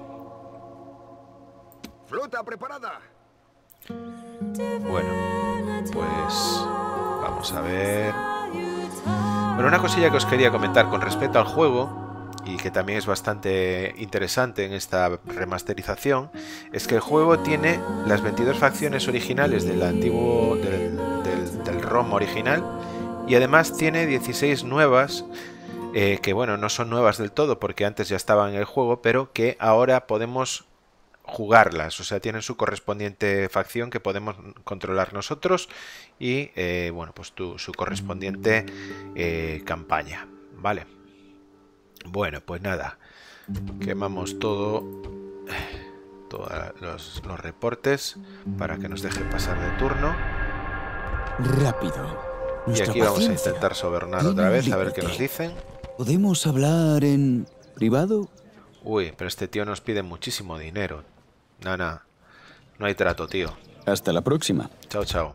¡Flota preparada! Bueno, pues vamos a ver. Bueno, una cosilla que os quería comentar con respecto al juego, y que también es bastante interesante en esta remasterización, es que el juego tiene las veintidós facciones originales del antiguo del, del, del ROM original, y además tiene dieciséis nuevas, eh, que bueno, no son nuevas del todo porque antes ya estaban en el juego, pero que ahora podemos jugarlas, o sea, tienen su correspondiente facción que podemos controlar nosotros y, eh, bueno, pues tu, su correspondiente eh, campaña, ¿vale? Bueno, pues nada, quemamos todo, todos los, los reportes para que nos deje pasar de turno. Rápido. Y aquí vamos a intentar sobornar otra vez, a ver qué nos dicen. ¿Podemos hablar en privado? Uy, pero este tío nos pide muchísimo dinero. Nana, no hay trato, tío. Hasta la próxima. Chao, chao.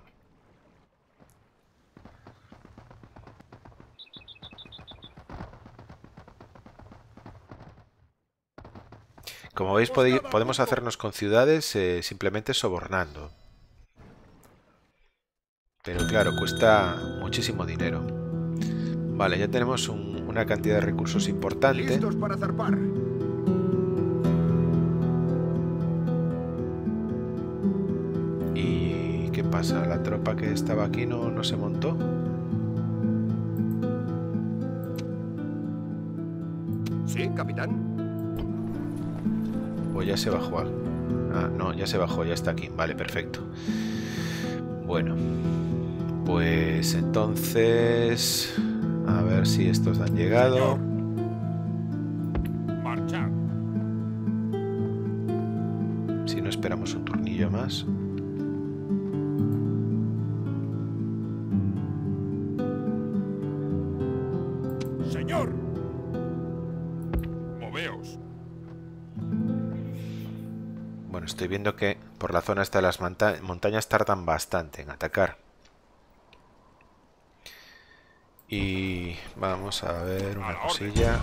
Como veis, pode- podemos hacernos con ciudades eh, simplemente sobornando. Pero claro, cuesta muchísimo dinero. Vale, ya tenemos un- una cantidad de recursos importante. Listos para zarpar. ¿Y qué pasa? ¿La tropa que estaba aquí no, no se montó? Sí, capitán. ¿O ya se bajó? a- Ah, no, ya se bajó, ya está aquí. Vale, perfecto. Bueno, pues entonces... A ver si estos han llegado. Marchad. Si no, esperamos un turnillo más. Señor. Moveos. Bueno, estoy viendo que por la zona esta de las monta- montañas tardan bastante en atacar. Y vamos a ver una cosilla.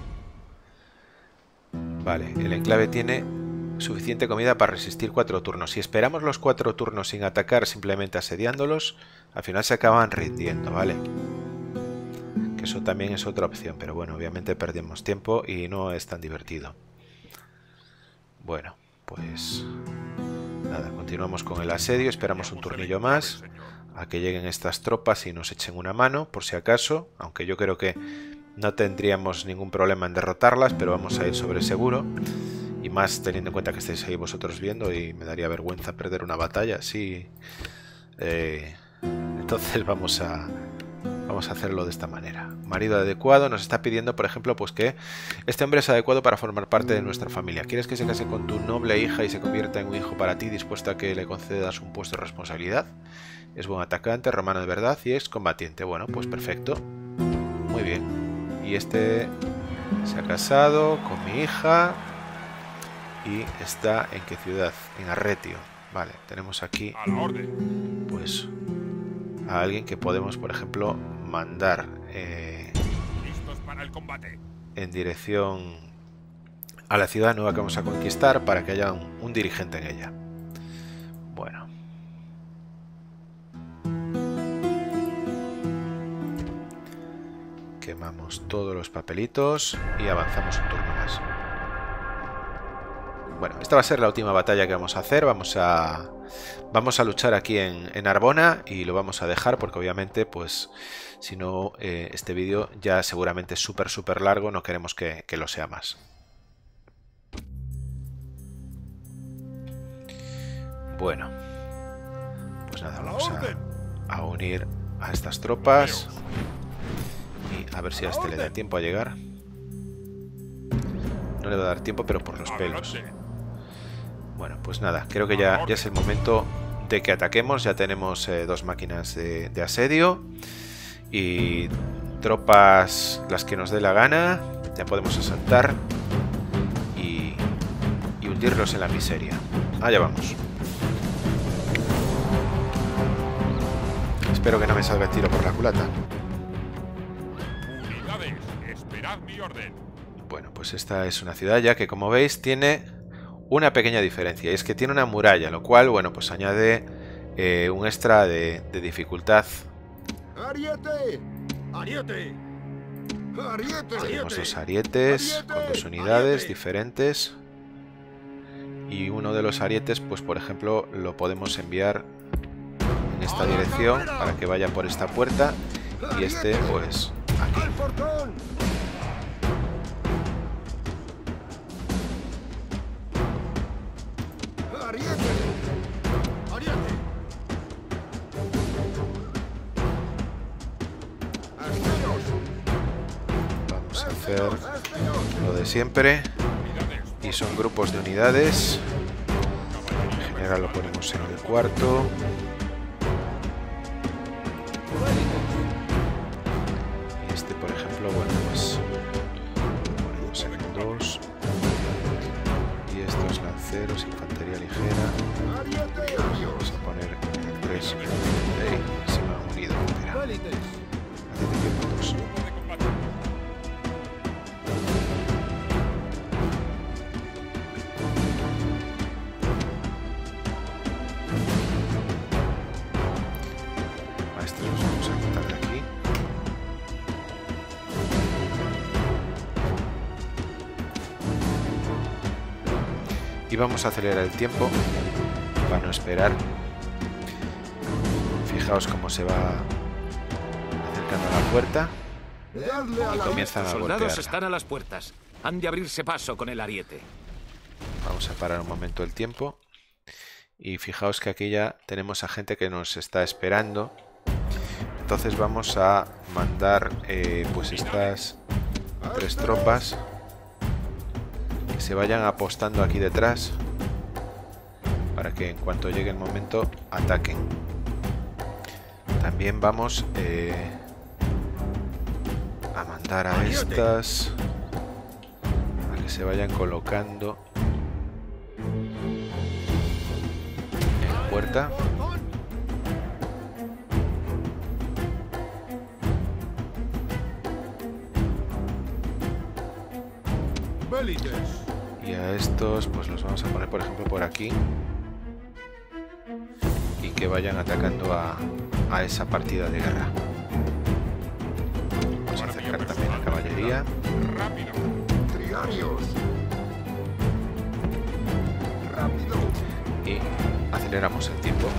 Vale, el enclave tiene suficiente comida para resistir cuatro turnos. Si esperamos los cuatro turnos sin atacar, simplemente asediándolos, al final se acaban rindiendo, ¿vale? Que eso también es otra opción, pero bueno, obviamente perdemos tiempo y no es tan divertido. Bueno, pues nada, continuamos con el asedio, esperamos un turnillo más a que lleguen estas tropas y nos echen una mano, por si acaso, aunque yo creo que no tendríamos ningún problema en derrotarlas, pero vamos a ir sobre seguro. Y más teniendo en cuenta que estáis ahí vosotros viendo y me daría vergüenza perder una batalla, sí. Eh, entonces vamos a, vamos a hacerlo de esta manera. Marido adecuado nos está pidiendo, por ejemplo, pues que este hombre es adecuado para formar parte de nuestra familia. ¿Quieres que se case con tu noble hija y se convierta en un hijo para ti, dispuesto a que le concedas un puesto de responsabilidad? Es buen atacante, romano de verdad y es combatiente. Bueno, pues perfecto. Muy bien. Y este se ha casado con mi hija. Y está en qué ciudad, en Arretio. Vale, tenemos aquí A la orden. pues a alguien que podemos, por ejemplo, mandar eh, Listos para el combate. en dirección a la ciudad nueva que vamos a conquistar para que haya un, un dirigente en ella. Bueno. Quemamos todos los papelitos y avanzamos un turno más. Bueno, esta va a ser la última batalla que vamos a hacer. Vamos a vamos a luchar aquí en, en Arbona y lo vamos a dejar porque obviamente, pues, si no, eh, este vídeo ya seguramente es súper, súper largo. No queremos que, que lo sea más. Bueno, pues nada, vamos a, a unir a estas tropas y a ver si a este le da tiempo a llegar. No le va a dar tiempo, pero por los pelos. Bueno, pues nada, creo que ya, ya es el momento de que ataquemos. Ya tenemos eh, dos máquinas de, de asedio y tropas las que nos dé la gana. Ya podemos asaltar y, y hundirlos en la miseria. Allá vamos. Espero que no me salga el tiro por la culata. Unidades, esperad mi orden. Bueno, pues esta es una ciudad ya que, como veis, tiene una pequeña diferencia. Y es que tiene una muralla, lo cual, bueno, pues añade eh, un extra de, de dificultad. ¡Ariete! ¡Ariete! ¡Ariete! Tenemos dos arietes con dos unidades diferentes. Y uno de los arietes, pues por ejemplo, lo podemos enviar en esta dirección para que vaya por esta puerta. Y este, pues, aquí. ¡Al portón! hacer lo de siempre. Y son grupos de unidades. En general lo ponemos en el cuarto. Y este, por ejemplo, bueno, pues lo ponemos en el dos. Y estos lanceros, infantería ligera. Vamos a poner en el tres. Hey, se me ha unido. Espera. Hacete tiempo dos. Y vamos a acelerar el tiempo para no esperar. Fijaos cómo se va acercando a la puerta y comienzan a Los soldados golpearla. están a las puertas. Han de abrirse paso con el ariete. Vamos a parar un momento el tiempo. Y fijaos que aquí ya tenemos a gente que nos está esperando. Entonces vamos a mandar eh, pues estas tres tropas que se vayan apostando aquí detrás para que en cuanto llegue el momento ataquen. También vamos eh, a mandar a estas a que se vayan colocando en la puerta. Y a estos pues los vamos a poner por ejemplo por aquí y que vayan atacando a, a esa partida de guerra. Vamos a acercar también a caballería. Rápido. Y aceleramos el tiempo.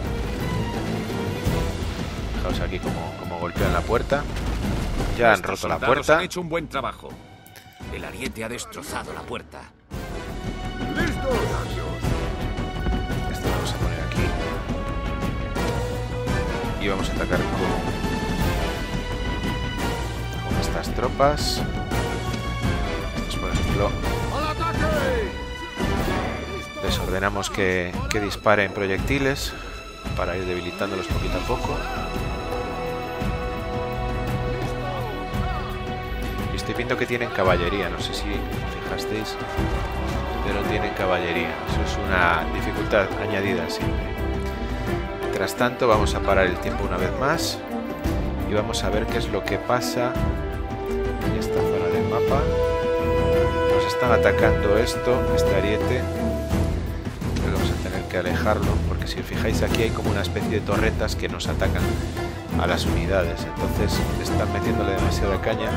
Fijaos aquí como, como golpean la puerta. Ya han Estos roto la soldados puerta. Han hecho un buen trabajo. El ariete ha destrozado la puerta. Esto lo vamos a poner aquí. Y vamos a atacar con, con estas tropas. Estos, por ejemplo, les ordenamos que, que disparen proyectiles para ir debilitándolos poquito a poco. Y estoy viendo que tienen caballería, no sé si fijasteis, pero tienen caballería. Eso es una dificultad añadida siempre. Mientras tanto vamos a parar el tiempo una vez más y vamos a ver qué es lo que pasa en esta zona del mapa. Nos están atacando esto, este ariete. Creo que vamos a tener que alejarlo porque si os fijáis aquí hay como una especie de torretas que nos atacan a las unidades. Entonces están metiéndole demasiada caña.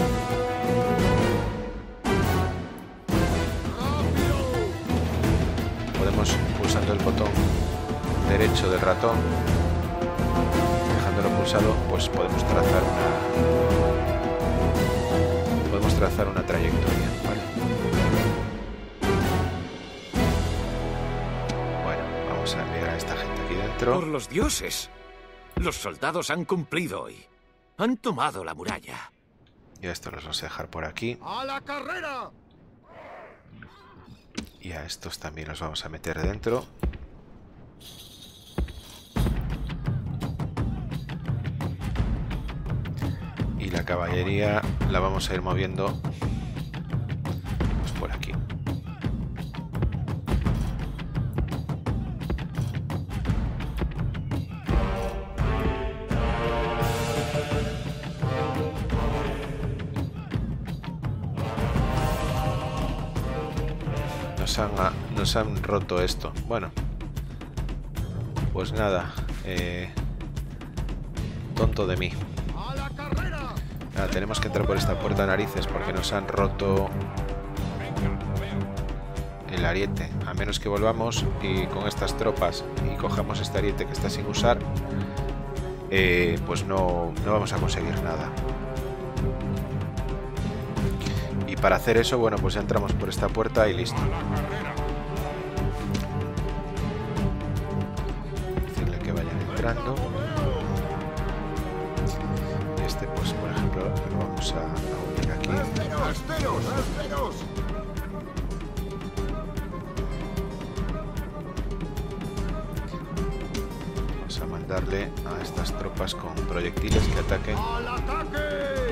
Podemos, pulsando el botón derecho del ratón, dejándolo pulsado, pues podemos trazar una podemos trazar una trayectoria, ¿vale? Bueno, vamos a enviar a esta gente aquí dentro. Por los dioses. Los soldados han cumplido hoy. Han tomado la muralla. Y a esto los vamos a dejar por aquí. ¡A la carrera! Y a estos también los vamos a meter dentro. Y la caballería la vamos a ir moviendo pues por aquí. Nos han, nos han roto esto. Bueno, pues nada, eh, tonto de mí. Nada, tenemos que entrar por esta puerta de narices porque nos han roto el ariete. A menos que volvamos y con estas tropas y cojamos este ariete que está sin usar, eh, pues no, no vamos a conseguir nada. Y para hacer eso, bueno, pues ya entramos por esta puerta y listo. Decirle que vayan entrando. Y este, pues por ejemplo, lo vamos a, a unir aquí. ¡Asteros! ¡Asteros! Vamos a mandarle a estas tropas con proyectiles que ataquen. ¡Al ataque!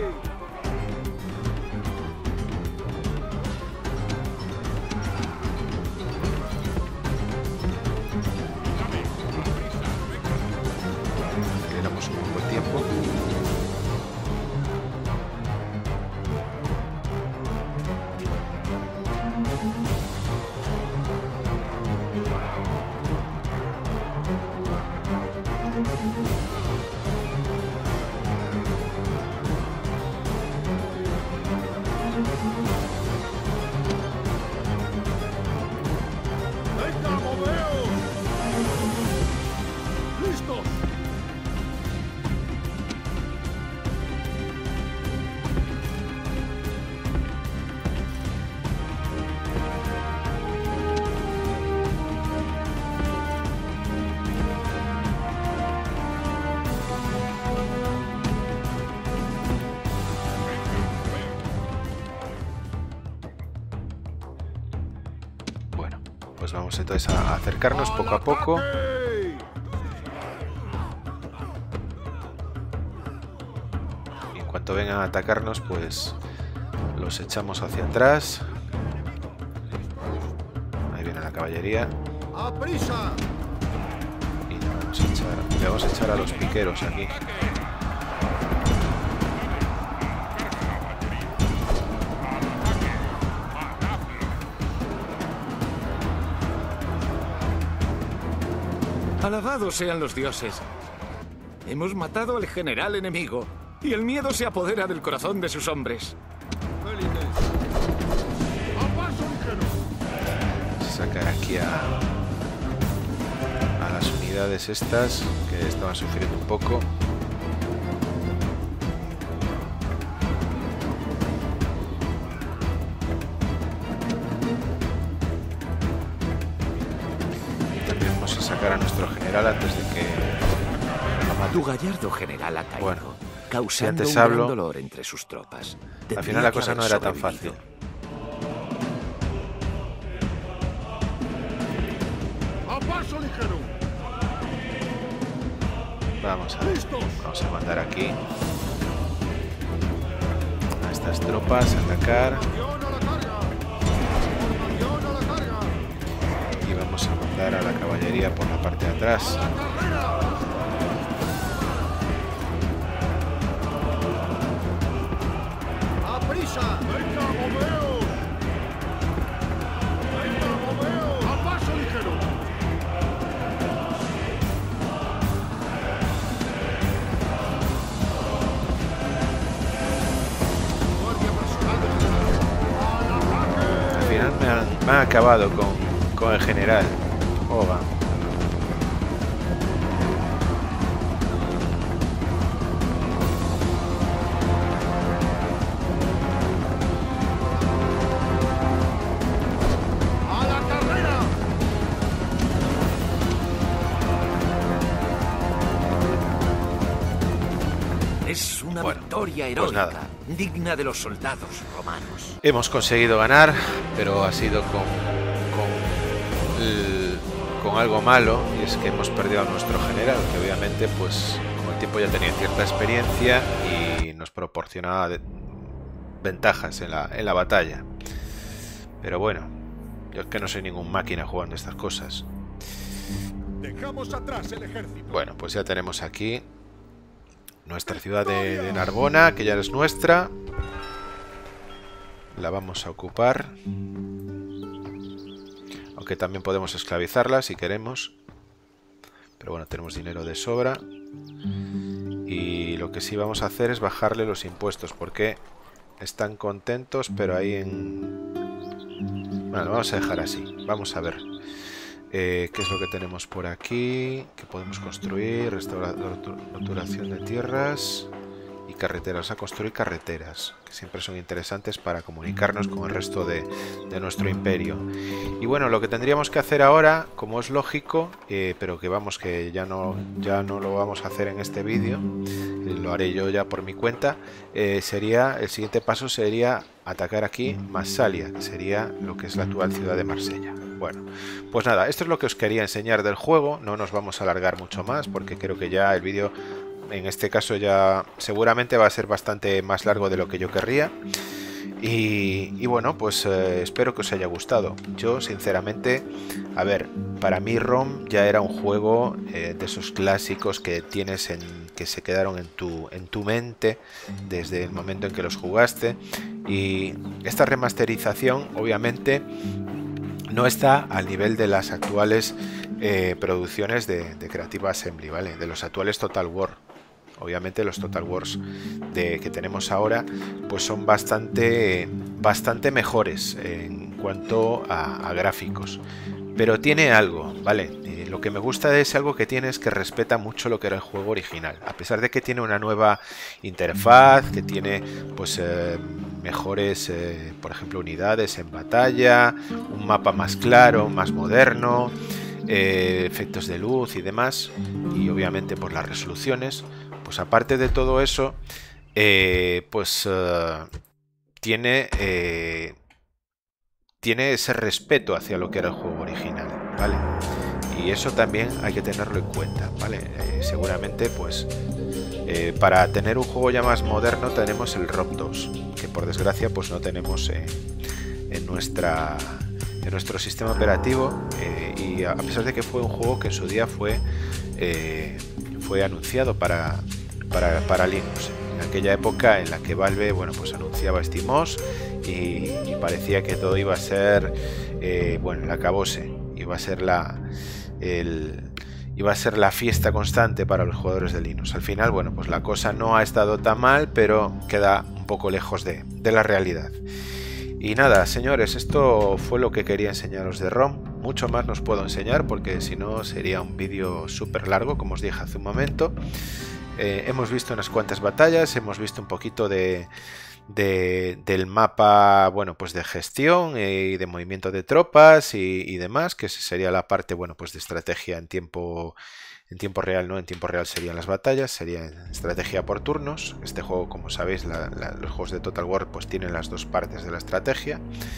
Aceleramos un poco el tiempo. ¡Venga, moveos! ¡Listos! Bueno, pues vamos entonces a acercarnos poco a poco. ¡Ataque! Y en cuanto vengan a atacarnos, pues los echamos hacia atrás. Ahí viene la caballería. ¡A prisa! Y le vamos a echar, le vamos a, echar a los piqueros aquí. Alabados sean los dioses. Hemos matado al general enemigo y el miedo se apodera del corazón de sus hombres. ¡Felices! ¡A paso ligero! Sacar aquí a, a las unidades estas que estaban sufriendo un poco. También vamos a sacar a nuestro general antes de que lo maten. Tu gallardo general ha caído, Bueno, causando antes un hablo, gran dolor entre sus tropas. Al Tendría final la que cosa haber no era tan sobrevivido. fácil. ¡A paso ligero! Vamos a ver. ¡Listos! Vamos a mandar aquí a estas tropas a atacar. ¡Formación a la carga! ¡Formación a la carga! Y vamos a mandar a la caballería por la parte de atrás. ¡A la carrera! ¡A prisa! ¡Venga, moveos! ¡Venga, moveos! ¡A paso ligero! ¡Guardia personal! ¡Al ataque! Al final me han, me han acabado con, con el general. Oga. ¡A la carrera! Es una Bueno, victoria pues heroica, nada. digna de los soldados romanos. Hemos conseguido ganar, pero ha sido con, con, el- con algo malo, y es que hemos perdido a nuestro general, que obviamente pues con el tiempo ya tenía cierta experiencia y nos proporcionaba de- ventajas en la, en la batalla. Pero bueno, yo es que no soy ningún máquina jugando estas cosas. Dejamos atrás el ejército. Bueno, pues ya tenemos aquí nuestra ciudad de, de Narbona, que ya es nuestra. La vamos a ocupar. Aunque también podemos esclavizarla si queremos. Pero bueno, tenemos dinero de sobra. Y lo que sí vamos a hacer es bajarle los impuestos, porque están contentos, pero ahí en... Bueno, vamos a dejar así. Vamos a ver eh, qué es lo que tenemos por aquí. Que podemos construir. Restauración de tierras. y carreteras, a construir carreteras, que siempre son interesantes para comunicarnos con el resto de, de nuestro imperio. Y bueno, lo que tendríamos que hacer ahora, como es lógico, eh, pero que vamos, que ya no, ya no lo vamos a hacer en este vídeo, eh, lo haré yo ya por mi cuenta, eh, sería, el siguiente paso sería atacar aquí Massalia, que sería lo que es la actual ciudad de Marsella. Bueno, pues nada, esto es lo que os quería enseñar del juego, no nos vamos a alargar mucho más, porque creo que ya el vídeo, en este caso ya seguramente va a ser bastante más largo de lo que yo querría. Y, y bueno, pues eh, espero que os haya gustado. Yo sinceramente, a ver, para mí ROM ya era un juego eh, de esos clásicos que tienes en, que se quedaron en tu, en tu mente desde el momento en que los jugaste. Y esta remasterización obviamente no está al nivel de las actuales eh, producciones de, de Creative Assembly, ¿vale? De los actuales Total War. Obviamente los Total Wars de, que tenemos ahora pues son bastante, bastante mejores en cuanto a, a gráficos. Pero tiene algo, ¿vale? Eh, lo que me gusta es algo que tiene es que respeta mucho lo que era el juego original. A pesar de que tiene una nueva interfaz, que tiene pues eh, mejores, eh, por ejemplo, unidades en batalla, un mapa más claro, más moderno, eh, efectos de luz y demás, y obviamente por las resoluciones. Pues aparte de todo eso, eh, pues uh, tiene, eh, tiene ese respeto hacia lo que era el juego original, ¿vale? Y eso también hay que tenerlo en cuenta, ¿vale? Eh, seguramente, pues, eh, para tener un juego ya más moderno tenemos el ROM dos, que por desgracia, pues no tenemos eh, en nuestra... en nuestro sistema operativo, eh, y a pesar de que fue un juego que en su día fue eh, fue anunciado para, para, para Linux, en aquella época en la que Valve, bueno, pues anunciaba SteamOS y, y parecía que todo iba a ser eh, bueno, el acabose, iba a ser la el, iba a ser la fiesta constante para los jugadores de Linux. Al final, bueno, pues la cosa no ha estado tan mal, pero queda un poco lejos de, de la realidad. Y nada, señores, esto fue lo que quería enseñaros de ROM. Mucho más nos puedo enseñar porque si no sería un vídeo súper largo, como os dije hace un momento. Eh, hemos visto unas cuantas batallas, hemos visto un poquito de, de, del mapa, bueno, pues de gestión y de movimiento de tropas y, y demás, que sería la parte, bueno, pues de estrategia en tiempo en tiempo real, no en tiempo real serían las batallas, sería estrategia por turnos. Este juego, como sabéis, la, la, los juegos de Total War pues tienen las dos partes de la estrategia.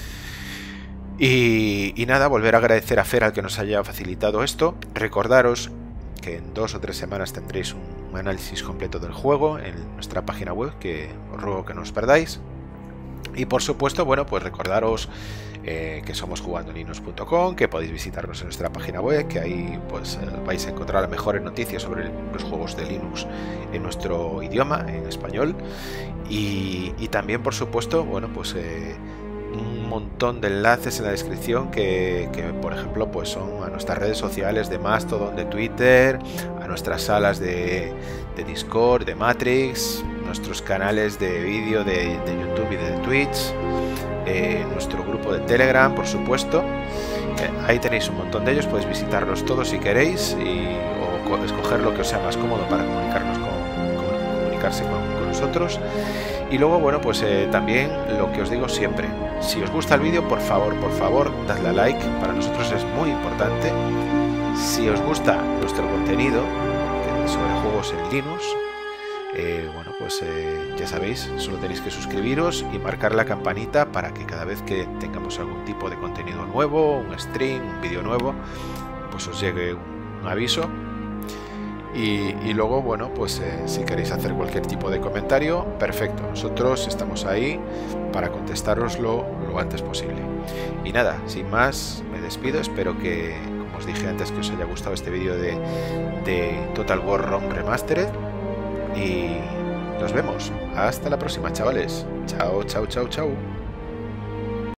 Y, y nada, volver a agradecer a Fer al que nos haya facilitado esto. Recordaros que en dos o tres semanas tendréis un, un análisis completo del juego en nuestra página web, que os ruego que no os perdáis. Y por supuesto, bueno, pues recordaros eh, que somos jugando en linux punto com, que podéis visitarnos en nuestra página web, que ahí pues eh, vais a encontrar las mejores noticias sobre los juegos de Linux en nuestro idioma, en español. Y, y también, por supuesto, bueno, pues eh, un montón de enlaces en la descripción que, que por ejemplo pues son a nuestras redes sociales de Mastodon, de Twitter, a nuestras salas de, de Discord, de Matrix, nuestros canales de vídeo de, de YouTube y de Twitch, eh, nuestro grupo de Telegram, por supuesto. Eh, ahí tenéis un montón de ellos, podéis visitarlos todos si queréis y, o escoger lo que os sea más cómodo para comunicarnos con, con, comunicarse con, con nosotros. Y luego, bueno, pues eh, también lo que os digo siempre, si os gusta el vídeo, por favor, por favor, dadle a like, para nosotros es muy importante. Si os gusta nuestro contenido sobre juegos en Linux, eh, bueno, pues eh, ya sabéis, solo tenéis que suscribiros y marcar la campanita para que cada vez que tengamos algún tipo de contenido nuevo, un stream, un vídeo nuevo, pues os llegue un aviso. Y, y luego, bueno, pues eh, si queréis hacer cualquier tipo de comentario, perfecto, nosotros estamos ahí para contestároslo lo antes posible. Y nada, sin más, me despido, espero que, como os dije antes, que os haya gustado este vídeo de, de Total War ROM Remastered. Y nos vemos, hasta la próxima, chavales. Chao, chao, chao, chao.